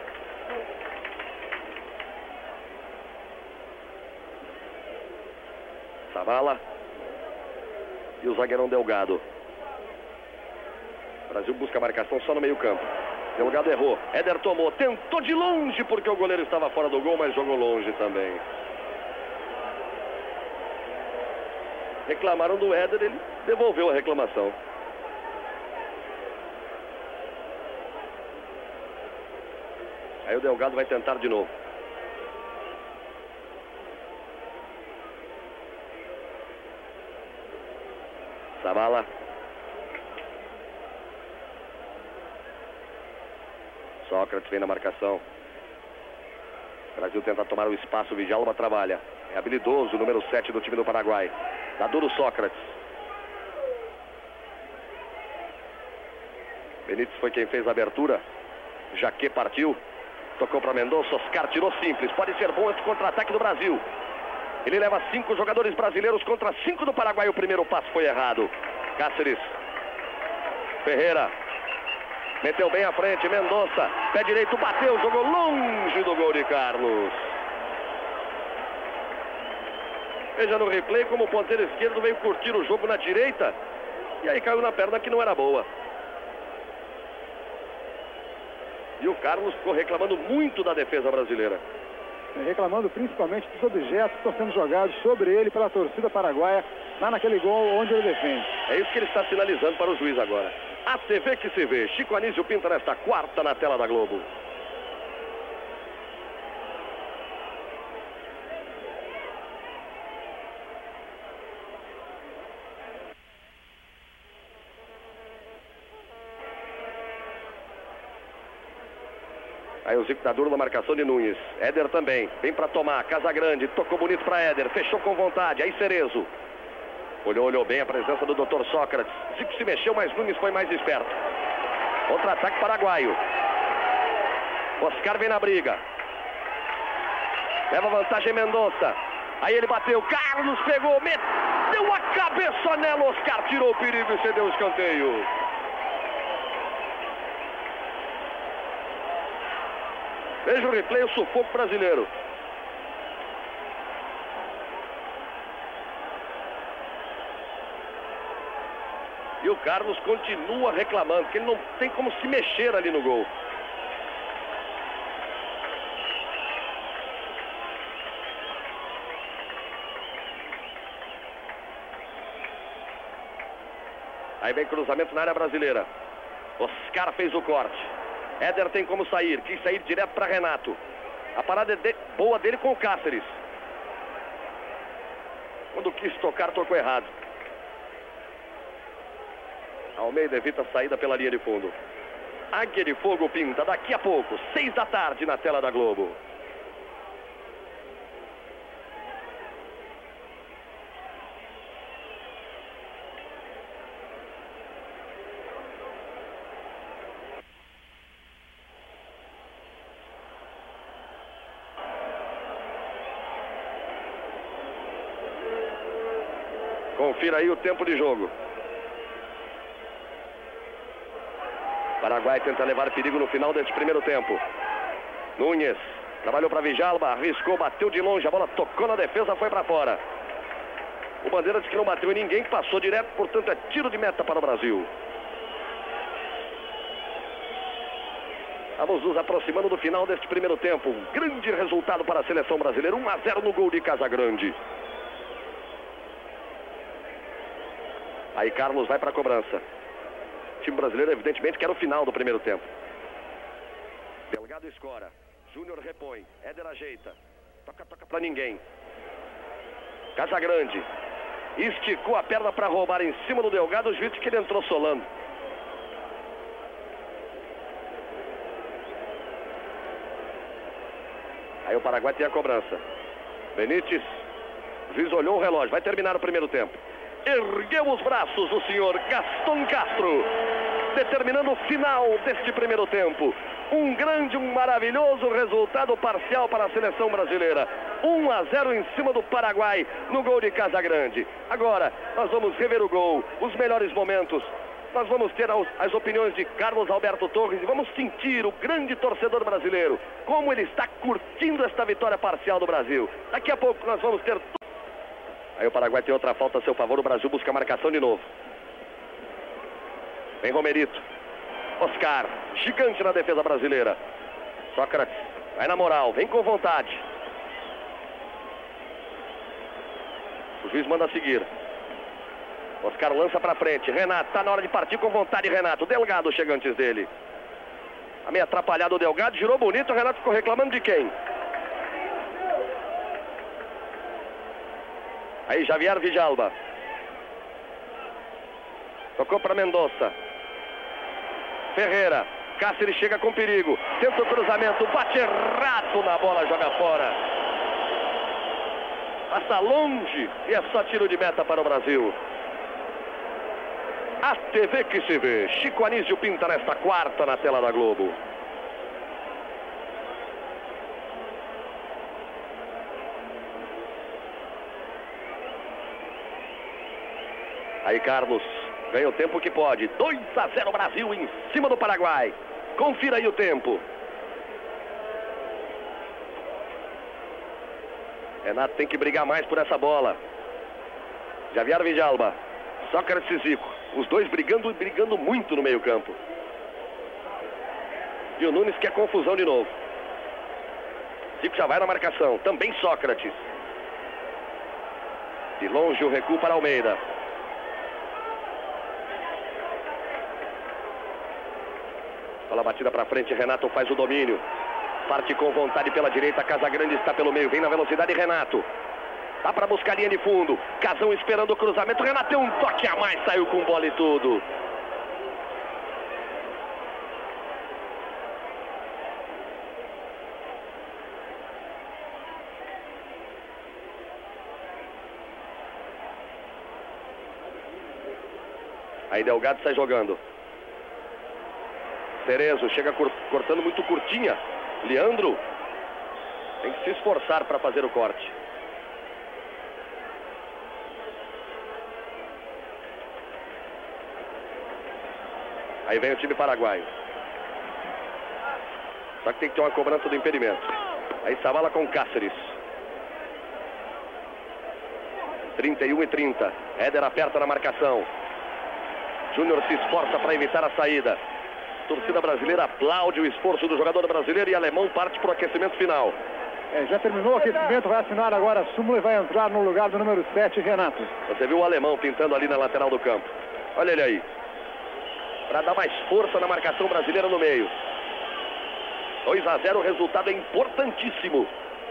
Zavala. E o zagueirão Delgado. O Brasil busca a marcação só no meio campo. Delgado errou. Éder tomou. Tentou de longe porque o goleiro estava fora do gol, mas jogou longe também. Reclamaram do Éder, ele devolveu a reclamação. Aí o Delgado vai tentar de novo. Zavala. Sócrates vem na marcação. O Brasil tenta tomar o espaço. Villalba trabalha. É habilidoso o número 7 do time do Paraguai. Dá duro Sócrates. Benítez foi quem fez a abertura. Jaquet partiu. Tocou para Mendonça. Oscar tirou simples. Pode ser bom esse contra-ataque do Brasil. Ele leva 5 jogadores brasileiros contra 5 do Paraguai. O primeiro passo foi errado. Cáceres. Ferreira. Meteu bem à frente. Mendonça. Pé direito bateu. Jogou longe do gol de Carlos. Veja no replay como o ponteiro esquerdo veio curtir o jogo na direita. E aí caiu na perna que não era boa. E o Carlos ficou reclamando muito da defesa brasileira. Reclamando principalmente dos objetos que estão sendo jogados sobre ele pela torcida paraguaia, lá naquele gol onde ele defende. É isso que ele está sinalizando para o juiz agora. A TV que se vê. Chico Anísio pinta nesta quarta na tela da Globo. Aí o Zico tá duro na marcação de Nunes. Éder também. Vem para tomar. Casagrande. Tocou bonito para Éder. Fechou com vontade. Aí Cerezo. Olhou bem a presença do Dr. Sócrates. Zico se mexeu, mas Nunes foi mais esperto. Contra-ataque paraguaio. Oscar vem na briga. Leva vantagem Mendonça. Aí ele bateu. Carlos pegou. Meteu a cabeça nela. Oscar tirou o perigo e cedeu o escanteio. Veja o replay, o sufoco brasileiro. E o Carlos continua reclamando, porque ele não tem como se mexer ali no gol. Aí vem cruzamento na área brasileira. Oscar fez o corte. Éder tem como sair, quis sair direto para Renato. A parada boa dele com o Cáceres. Quando quis tocar, tocou errado. Almeida evita a saída pela linha de fundo. Águia de Fogo pinta daqui a pouco, 6 da tarde na tela da Globo. Confira aí o tempo de jogo. Paraguai tenta levar perigo no final deste primeiro tempo. Núñez trabalhou para Villalba, arriscou, bateu de longe, a bola tocou na defesa, foi para fora. O Bandeira disse que não bateu em ninguém, que passou direto, portanto é tiro de meta para o Brasil. Vamos nos aproximando do final deste primeiro tempo. Um grande resultado para a seleção brasileira, 1-0 no gol de Casagrande. Aí Carlos vai para a cobrança. O time brasileiro evidentemente quer o final do primeiro tempo. Delgado escora. Júnior repõe. Éder ajeita. Toca para ninguém. Casagrande esticou a perna para roubar em cima do Delgado. O juiz que ele entrou solando. Aí o Paraguai tem a cobrança. Benítez. O juiz olhou o relógio. Vai terminar o primeiro tempo. Ergueu os braços o senhor Gaston Castro, determinando o final deste primeiro tempo. Um grande, um maravilhoso resultado parcial para a seleção brasileira. 1-0 em cima do Paraguai no gol de Casagrande. Agora nós vamos rever o gol, os melhores momentos. Nós vamos ter as opiniões de Carlos Alberto Torres e vamos sentir o grande torcedor brasileiro, como ele está curtindo esta vitória parcial do Brasil. Daqui a pouco nós vamos ter... Aí o Paraguai tem outra falta a seu favor, o Brasil busca a marcação de novo. Vem Romerito. Oscar, gigante na defesa brasileira. Sócrates, vai na moral, vem com vontade. O juiz manda seguir. Oscar lança pra frente, Renato, tá na hora de partir com vontade, Renato. Delgado chega antes dele. Tá meio atrapalhado o Delgado, girou bonito, o Renato ficou reclamando de quem? Aí Javier Villalba. Tocou para Mendonça. Ferreira. Cáceres chega com perigo. Tenta o cruzamento. Bate errado na bola, joga fora. Passa longe e é só tiro de meta para o Brasil. A TV que se vê. Chico Anísio pinta nesta quarta na tela da Globo. Aí Carlos ganha o tempo que pode. 2-0 Brasil em cima do Paraguai. Confira aí o tempo. Renato tem que brigar mais por essa bola. Javier Villalba. Sócrates e Zico. Os dois brigando e brigando muito no meio campo. E o Nunes quer confusão de novo. Zico já vai na marcação. Também Sócrates. De longe o recuo para Almeida. Bola batida para frente, Renato faz o domínio. Parte com vontade pela direita, Casagrande está pelo meio, vem na velocidade Renato. Dá para buscar a linha de fundo. Casão esperando o cruzamento, Renato tem um toque a mais, saiu com bola e tudo. Aí Delgado sai jogando. Cerezo chega cortando muito curtinha. Leandro tem que se esforçar para fazer o corte. Aí vem o time paraguaio. Só que tem que ter uma cobrança do impedimento. Aí Zavala com Cáceres. 31-30. Éder aperta na marcação. Júnior se esforça para evitar a saída. A torcida brasileira aplaude o esforço do jogador brasileiro e alemão parte para o aquecimento final. Já terminou o aquecimento, vai assinar agora a súmula e vai entrar no lugar do número 7, Renato. Você viu o alemão pintando ali na lateral do campo. Olha ele aí. Para dar mais força na marcação brasileira no meio. 2-0, o resultado é importantíssimo.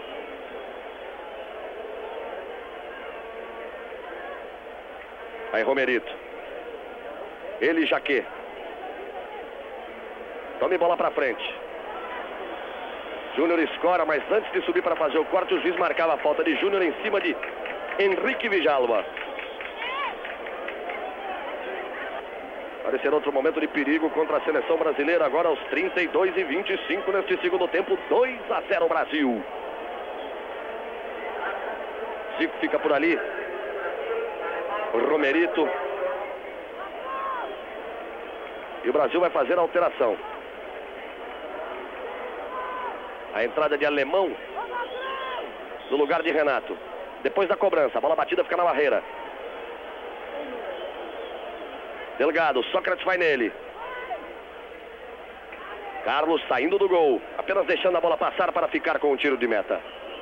Aí Romerito. Ele e Jaquet. Tome bola para frente. Júnior escora, mas antes de subir para fazer o corte, o juiz marcava a falta de Júnior em cima de Henrique Villalba. Parecerá outro momento de perigo contra a seleção brasileira, agora aos 32-25 neste segundo tempo. 2-0 Brasil. Zico fica por ali. Romerito. E o Brasil vai fazer a alteração. A entrada de Alemão no lugar de Renato. Depois da cobrança, a bola batida fica na barreira. Delgado, Sócrates vai nele. Carlos saindo do gol, apenas deixando a bola passar para ficar com o tiro de meta.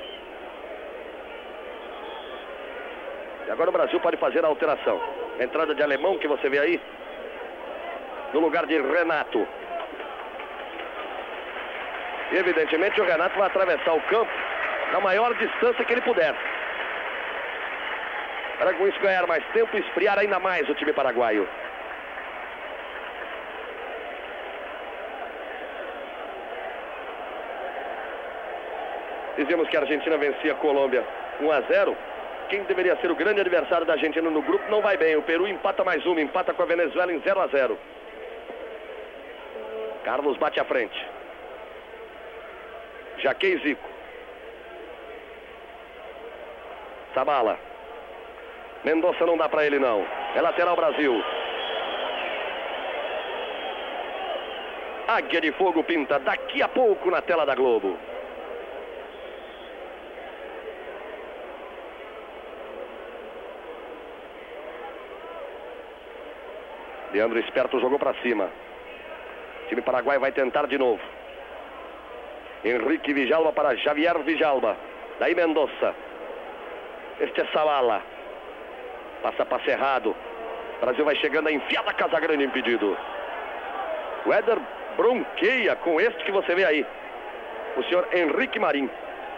E agora o Brasil pode fazer a alteração. Entrada de Alemão, que você vê aí, no lugar de Renato. E evidentemente o Renato vai atravessar o campo na maior distância que ele puder, para com isso ganhar mais tempo e esfriar ainda mais o time paraguaio. Dizíamos que a Argentina vencia a Colômbia 1-0. Quem deveria ser o grande adversário da Argentina no grupo não vai bem. O Peru empata mais uma, empata com a Venezuela em 0-0. Carlos bate à frente. Jaquê e Zico. Zabala. Mendonça não dá pra ele não. É lateral Brasil. Águia de Fogo pinta daqui a pouco na tela da Globo. Leandro esperto jogou pra cima. O time paraguaio vai tentar de novo. Henrique Villalba para Javier Villalba. Daí Mendonça. Este é Zabala. Passa passe errado. O Brasil vai chegando a enfiada Casagrande impedido. O Éder bronqueia com este que você vê aí. O senhor Henrique Marim.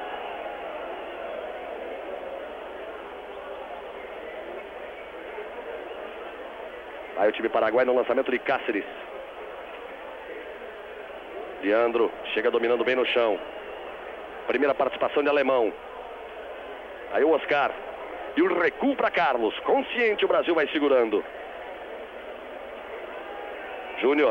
Aí o time paraguaio no lançamento de Cáceres. Leandro chega dominando bem no chão. Primeira participação de Alemão. Aí o Oscar. E o recuo para Carlos. Consciente o Brasil vai segurando. Júnior.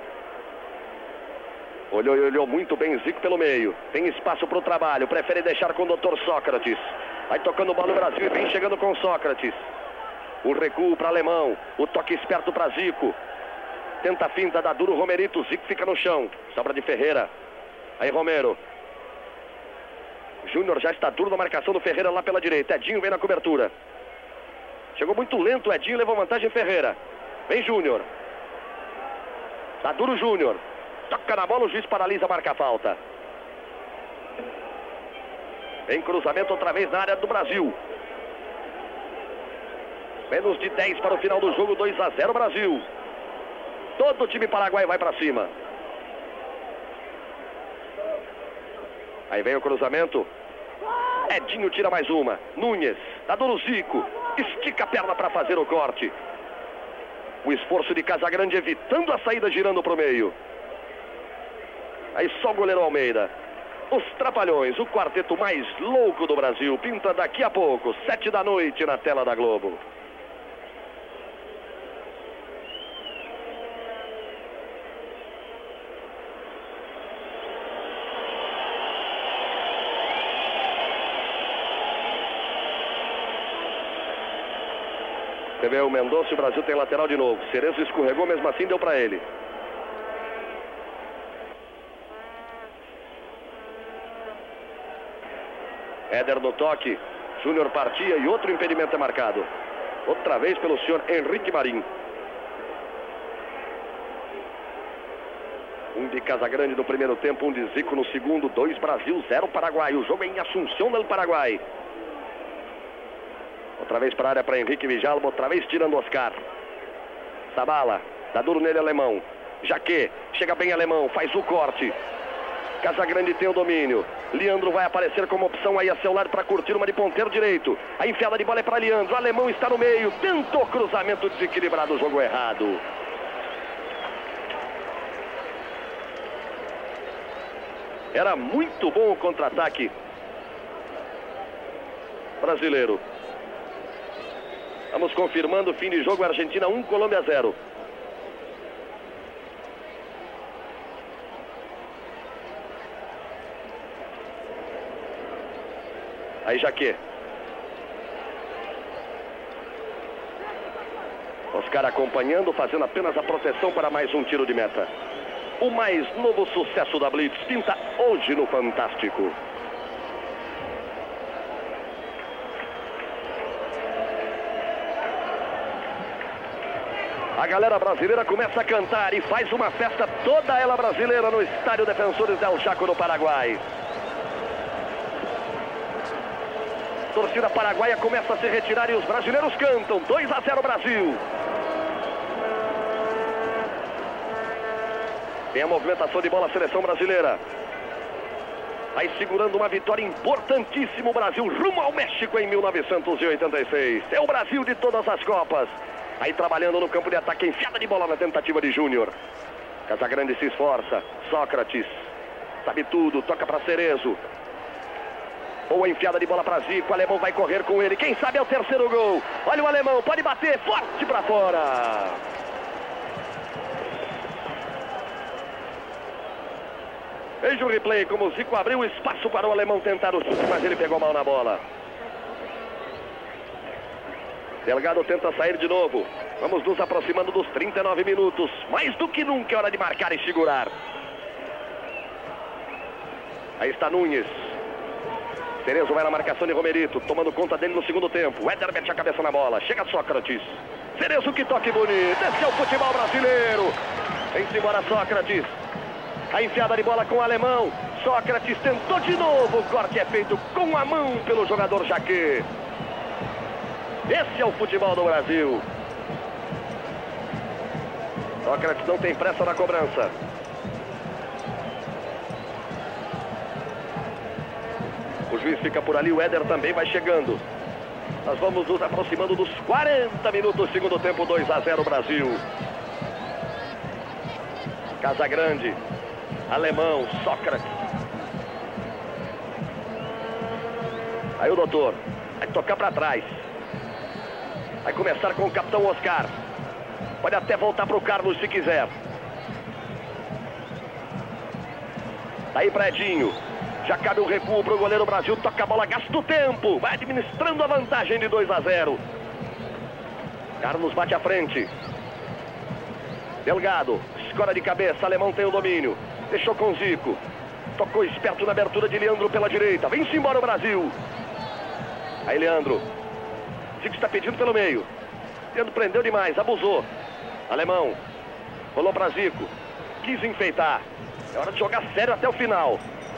Olhou muito bem Zico pelo meio. Tem espaço para o trabalho. Prefere deixar com o Dr. Sócrates. Vai tocando bola no Brasil e vem chegando com Sócrates. O recuo para Alemão. O toque esperto para Zico. Tenta a finta, dá duro Romerito. Zico fica no chão. Sobra de Ferreira. Aí Romero. Júnior já está duro na marcação do Ferreira lá pela direita. Edinho vem na cobertura. Chegou muito lento o Edinho, levou vantagem Ferreira. Vem Júnior. Tá duro Júnior. Toca na bola, o juiz paralisa, marca a falta. Vem cruzamento outra vez na área do Brasil. Menos de 10 para o final do jogo, 2-0 Brasil. Todo o time paraguaio vai para cima. Aí vem o cruzamento. Edinho tira mais uma. Núñez, dá duro Zico. Estica a perna para fazer o corte. O esforço de Casagrande evitando a saída, girando para o meio. Aí só o goleiro Almeida. Os Trapalhões, o quarteto mais louco do Brasil, pinta daqui a pouco, 7 da noite na tela da Globo. Você vê o Mendonça e o Brasil tem lateral de novo. Cerezo escorregou, mesmo assim deu para ele. Éder no toque. Júnior partia e outro impedimento é marcado. Outra vez pelo senhor Henrique Marim. Um de Casagrande no primeiro tempo, um de Zico no segundo. 2 Brasil, 0 Paraguai. O jogo é em Assunção do Paraguai. Outra vez para a área para Henrique Villalba. Outra vez tirando Oscar. Zabala. Dá duro nele Alemão. Jaquê. Chega bem Alemão. Faz o corte. Casagrande tem o domínio. Leandro vai aparecer como opção aí a seu lado para curtir uma de ponteiro direito. A enfiada de bola é para Leandro. O Alemão está no meio. Tentou cruzamento desequilibrado. Jogo errado. Era muito bom o contra-ataque brasileiro. Vamos confirmando o fim de jogo. Argentina 1, Colômbia 0. Aí Jaquê. Oscar acompanhando, fazendo apenas a proteção para mais um tiro de meta. O mais novo sucesso da Blitz pinta hoje no Fantástico. A galera brasileira começa a cantar e faz uma festa toda ela brasileira no Estádio Defensores del Chaco, no Paraguai. A torcida paraguaia começa a se retirar e os brasileiros cantam. 2-0 Brasil. Tem a movimentação de bola a seleção brasileira. Vai segurando uma vitória importantíssima o Brasil rumo ao México em 1986. É o Brasil de todas as Copas. Aí trabalhando no campo de ataque, enfiada de bola na tentativa de Júnior. Casagrande se esforça. Sócrates sabe tudo, toca para Cerezo. Boa enfiada de bola para Zico. O alemão vai correr com ele. Quem sabe é o terceiro gol. Olha o alemão, pode bater forte para fora. Veja o replay, como o Zico abriu espaço para o alemão tentar o chute, mas ele pegou mal na bola. Delgado tenta sair de novo. Vamos nos aproximando dos 39 minutos. Mais do que nunca é hora de marcar e segurar. Aí está Nunes. Cerezo vai na marcação de Romerito, tomando conta dele no segundo tempo. Éder mete a cabeça na bola. Chega Sócrates. Cerezo, que toque bonito. Esse é o futebol brasileiro. Vem-se embora Sócrates. A enfiada de bola com o alemão. Sócrates tentou de novo. O corte é feito com a mão pelo jogador Jaquet. Esse é o futebol do Brasil. Sócrates não tem pressa na cobrança. O juiz fica por ali, o Éder também vai chegando. Nós vamos nos aproximando dos 40 minutos, segundo tempo, 2-0 Brasil. Casagrande, alemão, Sócrates. Aí o doutor vai tocar para trás. Vai começar com o capitão Oscar. Pode até voltar para o Carlos se quiser. Aí para Edinho. Já cabe um recuo para o goleiro Brasil. Toca a bola, gasta o tempo. Vai administrando a vantagem de 2-0. Carlos bate à frente. Delgado. Escora de cabeça. Alemão tem o domínio. Deixou com Zico. Tocou esperto na abertura de Leandro pela direita. Vem-se embora o Brasil. Aí Leandro. Zico está pedindo pelo meio. Leandro prendeu demais. Abusou. Alemão. Rolou para Zico. Quis enfeitar. É hora de jogar sério até o final.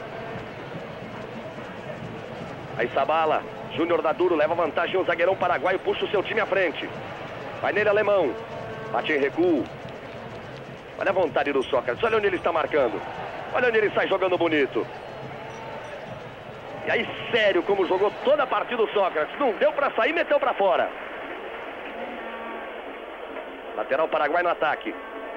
Aí Sabala, Júnior dá duro, leva vantagem o zagueirão paraguaio, puxa o seu time à frente. Vai nele alemão, bate em recuo. Olha a vontade do Sócrates, olha onde ele está marcando. Olha onde ele sai jogando bonito. E aí sério como jogou toda a partida o Sócrates. Não deu para sair, meteu para fora. Lateral paraguai no ataque.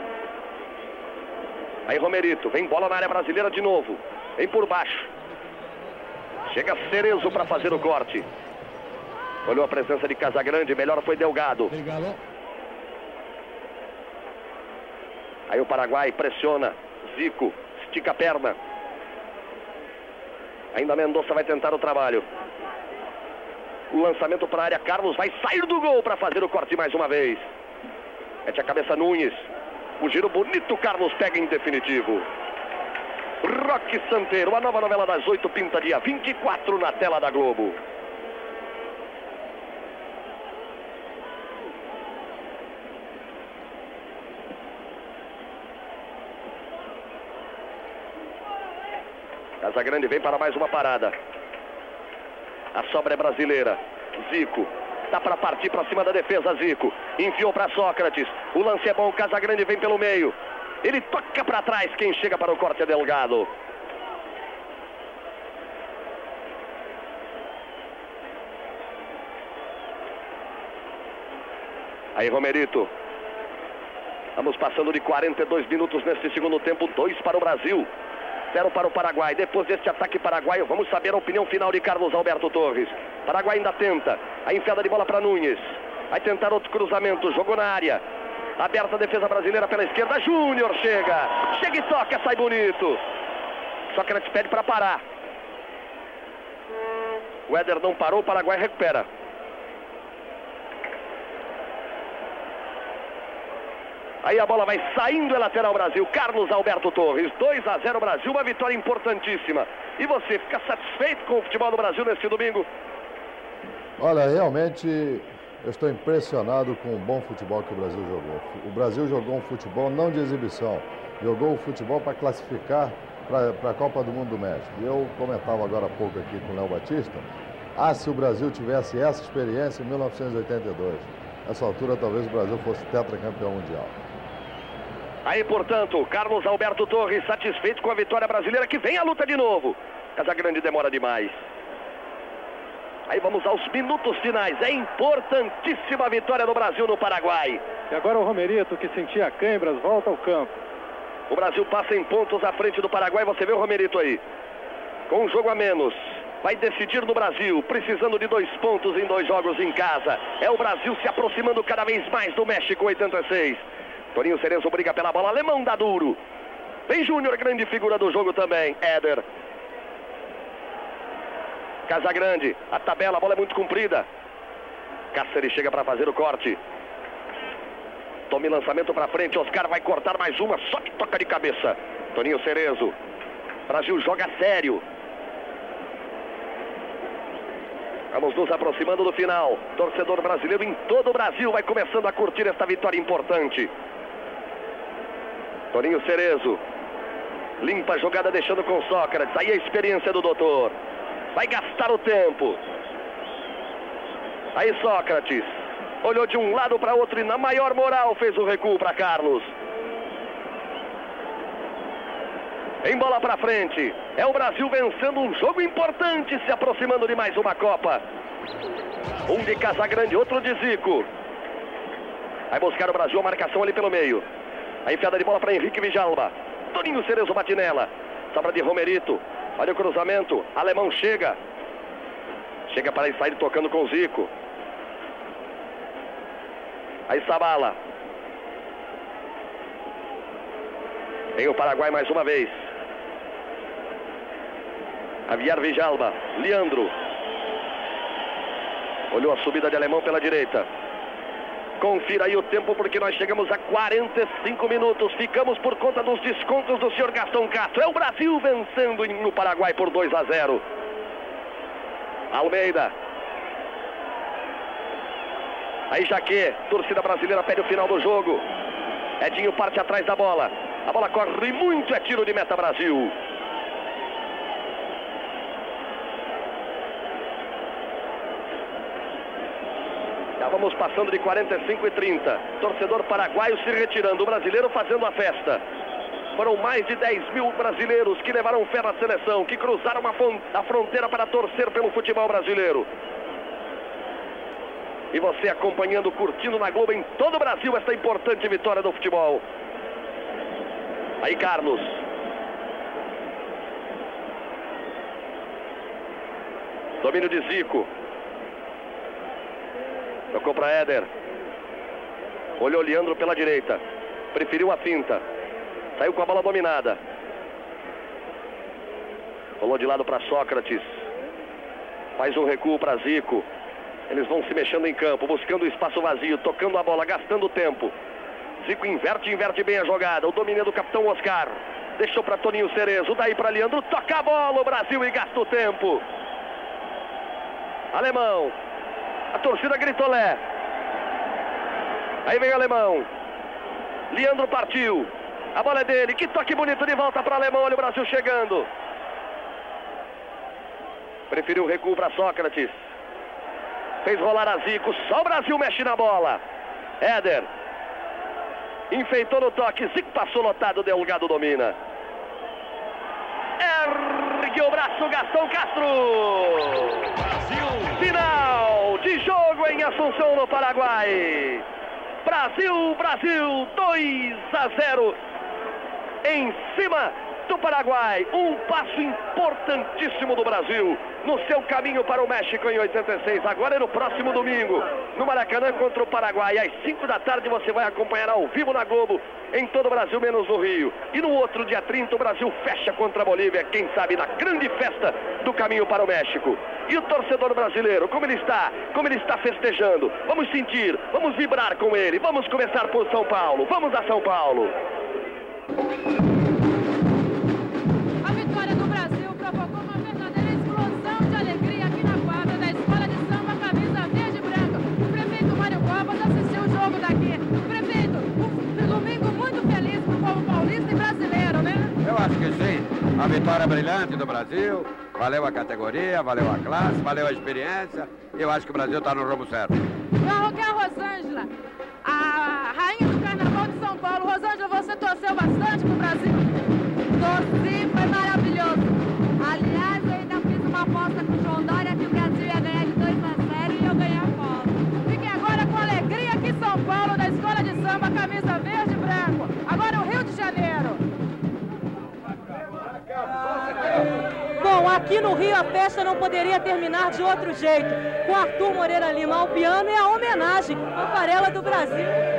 Aí Romerito, vem bola na área brasileira de novo. Vem por baixo. Chega Cerezo para fazer o corte. Olhou a presença de Casagrande, melhor foi Delgado. Aí o Paraguai pressiona. Zico, estica a perna. Ainda Mendonça vai tentar o trabalho. O lançamento para a área, Carlos vai sair do gol para fazer o corte mais uma vez. Mete a cabeça Nunes. O giro bonito, Carlos pega em definitivo. Roque Santeiro, a nova novela das 8 pinta dia 24 na tela da Globo. Casagrande vem para mais uma parada. A sobra é brasileira. Zico. Dá para partir para cima da defesa, Zico. Enfiou para Sócrates. O lance é bom, Casagrande vem pelo meio. Ele toca para trás, quem chega para o corte é Delgado. Aí Romerito. Estamos passando de 42 minutos neste segundo tempo. 2 para o Brasil, 0 para o Paraguai. Depois deste ataque paraguaio, vamos saber a opinião final de Carlos Alberto Torres. Paraguai ainda tenta. A enfiada de bola para Nunes. Vai tentar outro cruzamento, jogou na área. Aberta a defesa brasileira pela esquerda. Júnior chega. Chega e toca, sai bonito. Sócrates pede para parar. O Éder não parou, o Paraguai recupera. Aí a bola vai saindo, é lateral Brasil. Carlos Alberto Torres, 2-0 Brasil, uma vitória importantíssima. E você fica satisfeito com o futebol do Brasil neste domingo? Olha, realmente eu estou impressionado com o bom futebol que o Brasil jogou. O Brasil jogou um futebol não de exibição, jogou o futebol para classificar para a Copa do Mundo do México. E eu comentava agora há pouco aqui com o Léo Batista, se o Brasil tivesse essa experiência em 1982, nessa altura talvez o Brasil fosse tetracampeão mundial. Aí, portanto, Carlos Alberto Torres satisfeito com a vitória brasileira, que vem a luta de novo. Casagrande demora demais. Aí vamos aos minutos finais. É importantíssima a vitória do Brasil no Paraguai. E agora o Romerito, que sentia câimbras, volta ao campo. O Brasil passa em pontos à frente do Paraguai. Você vê o Romerito aí, com um jogo a menos. Vai decidir no Brasil, precisando de 2 pontos em 2 jogos em casa. É o Brasil se aproximando cada vez mais do México, 86. Toninho Cerezo briga pela bola, alemão dá duro. Vem Júnior, grande figura do jogo também, Éder. Casagrande, a tabela, a bola é muito comprida. Cáceres chega para fazer o corte. Tome lançamento para frente, Oscar vai cortar mais uma, só que toca de cabeça. Toninho Cerezo. Brasil joga sério. Vamos nos aproximando do final. Torcedor brasileiro em todo o Brasil vai começando a curtir esta vitória importante. Toninho Cerezo limpa a jogada deixando com Sócrates. Aí a experiência do doutor. Vai gastar o tempo. Aí Sócrates olhou de um lado para outro e na maior moral fez o recuo para Carlos. Em bola para frente. É o Brasil vencendo um jogo importante, se aproximando de mais uma Copa. Um de Casagrande, outro de Zico. Vai buscar o Brasil a marcação ali pelo meio. A enfiada de bola para Henrique Vijalba. Toninho Cerezo bate nela. Sobra de Romerito. Olha o cruzamento. Alemão chega. Chega para sair tocando com o Zico. Aí Sabala. Vem o Paraguai mais uma vez. Javier Vijalba. Leandro. Olhou a subida de Alemão pela direita. Confira aí o tempo, porque nós chegamos a 45 minutos. Ficamos por conta dos descontos do senhor Gastão Castro. É o Brasil vencendo no Paraguai por 2-0. Almeida. Aí Jaquê, torcida brasileira pede o final do jogo. Edinho parte atrás da bola. A bola corre muito, é tiro de meta Brasil. Já vamos passando de 45 e 30. Torcedor paraguaio se retirando, o brasileiro fazendo a festa. Foram mais de 10 mil brasileiros que levaram fé na seleção, que cruzaram a fronteira para torcer pelo futebol brasileiro. E você acompanhando, curtindo na Globo em todo o Brasil esta importante vitória do futebol. Aí Carlos. Domínio de Zico. Tocou para Éder. Olhou Leandro pela direita. Preferiu a finta. Saiu com a bola dominada. Rolou de lado para Sócrates. Faz um recuo para Zico. Eles vão se mexendo em campo, buscando o espaço vazio, tocando a bola, gastando tempo. Zico inverte bem a jogada. O domínio do capitão Oscar. Deixou para Toninho Cerezo. Daí para Leandro. Toca a bola o Brasil e gasta o tempo. Alemão. A torcida gritou Lé. Aí vem o Alemão. Leandro partiu. A bola é dele. Que toque bonito de volta para Alemão. Olha o Brasil chegando. Preferiu o recuo para Sócrates. Fez rolar a Zico. Só o Brasil mexe na bola. Éder. Enfeitou no toque. Zico passou lotado. Delgado domina. Ergue o braço Gastão Castro. Brasil. Final de jogo em Assunção, no Paraguai. Brasil 2-0 em cima do Paraguai. Um passo importantíssimo do Brasil no seu caminho para o México em 86. Agora é no próximo domingo, no Maracanã contra o Paraguai. Às 5 da tarde você vai acompanhar ao vivo na Globo em todo o Brasil, menos no Rio. E no outro, dia 30, o Brasil fecha contra a Bolívia, quem sabe na grande festa do caminho para o México. E o torcedor brasileiro, como ele está festejando? Vamos sentir, vamos vibrar com ele. Vamos começar por São Paulo. Vamos a São Paulo. A vitória do Brasil provocou uma verdadeira explosão de alegria aqui na quadra da Escola de Samba Camisa Verde e Branca. O prefeito Mário Covas assistiu o jogo daqui. Prefeito, um domingo muito feliz para o povo paulista e brasileiro, né? Eu acho que sim. A vitória brilhante do Brasil, valeu a categoria, valeu a classe, valeu a experiência. Eu acho que o Brasil está no rumo certo. Que é a Rosângela, a rainha do Carnaval de São Paulo. Rosângela, você torceu bastante pro Brasil? Torci, foi maravilhoso. Aliás, eu ainda fiz uma aposta com o João Dória que o Brasil ia ganhar de 2-0 e eu ganhei a aposta. Fiquem agora com alegria aqui em São Paulo, da Escola de Samba Camisa Verde e Branco. Agora o Rio de Janeiro. Bom, aqui no Rio a festa não poderia terminar de outro jeito, com Arthur Moreira Lima ao piano e a homenagem à Aquarela do Brasil.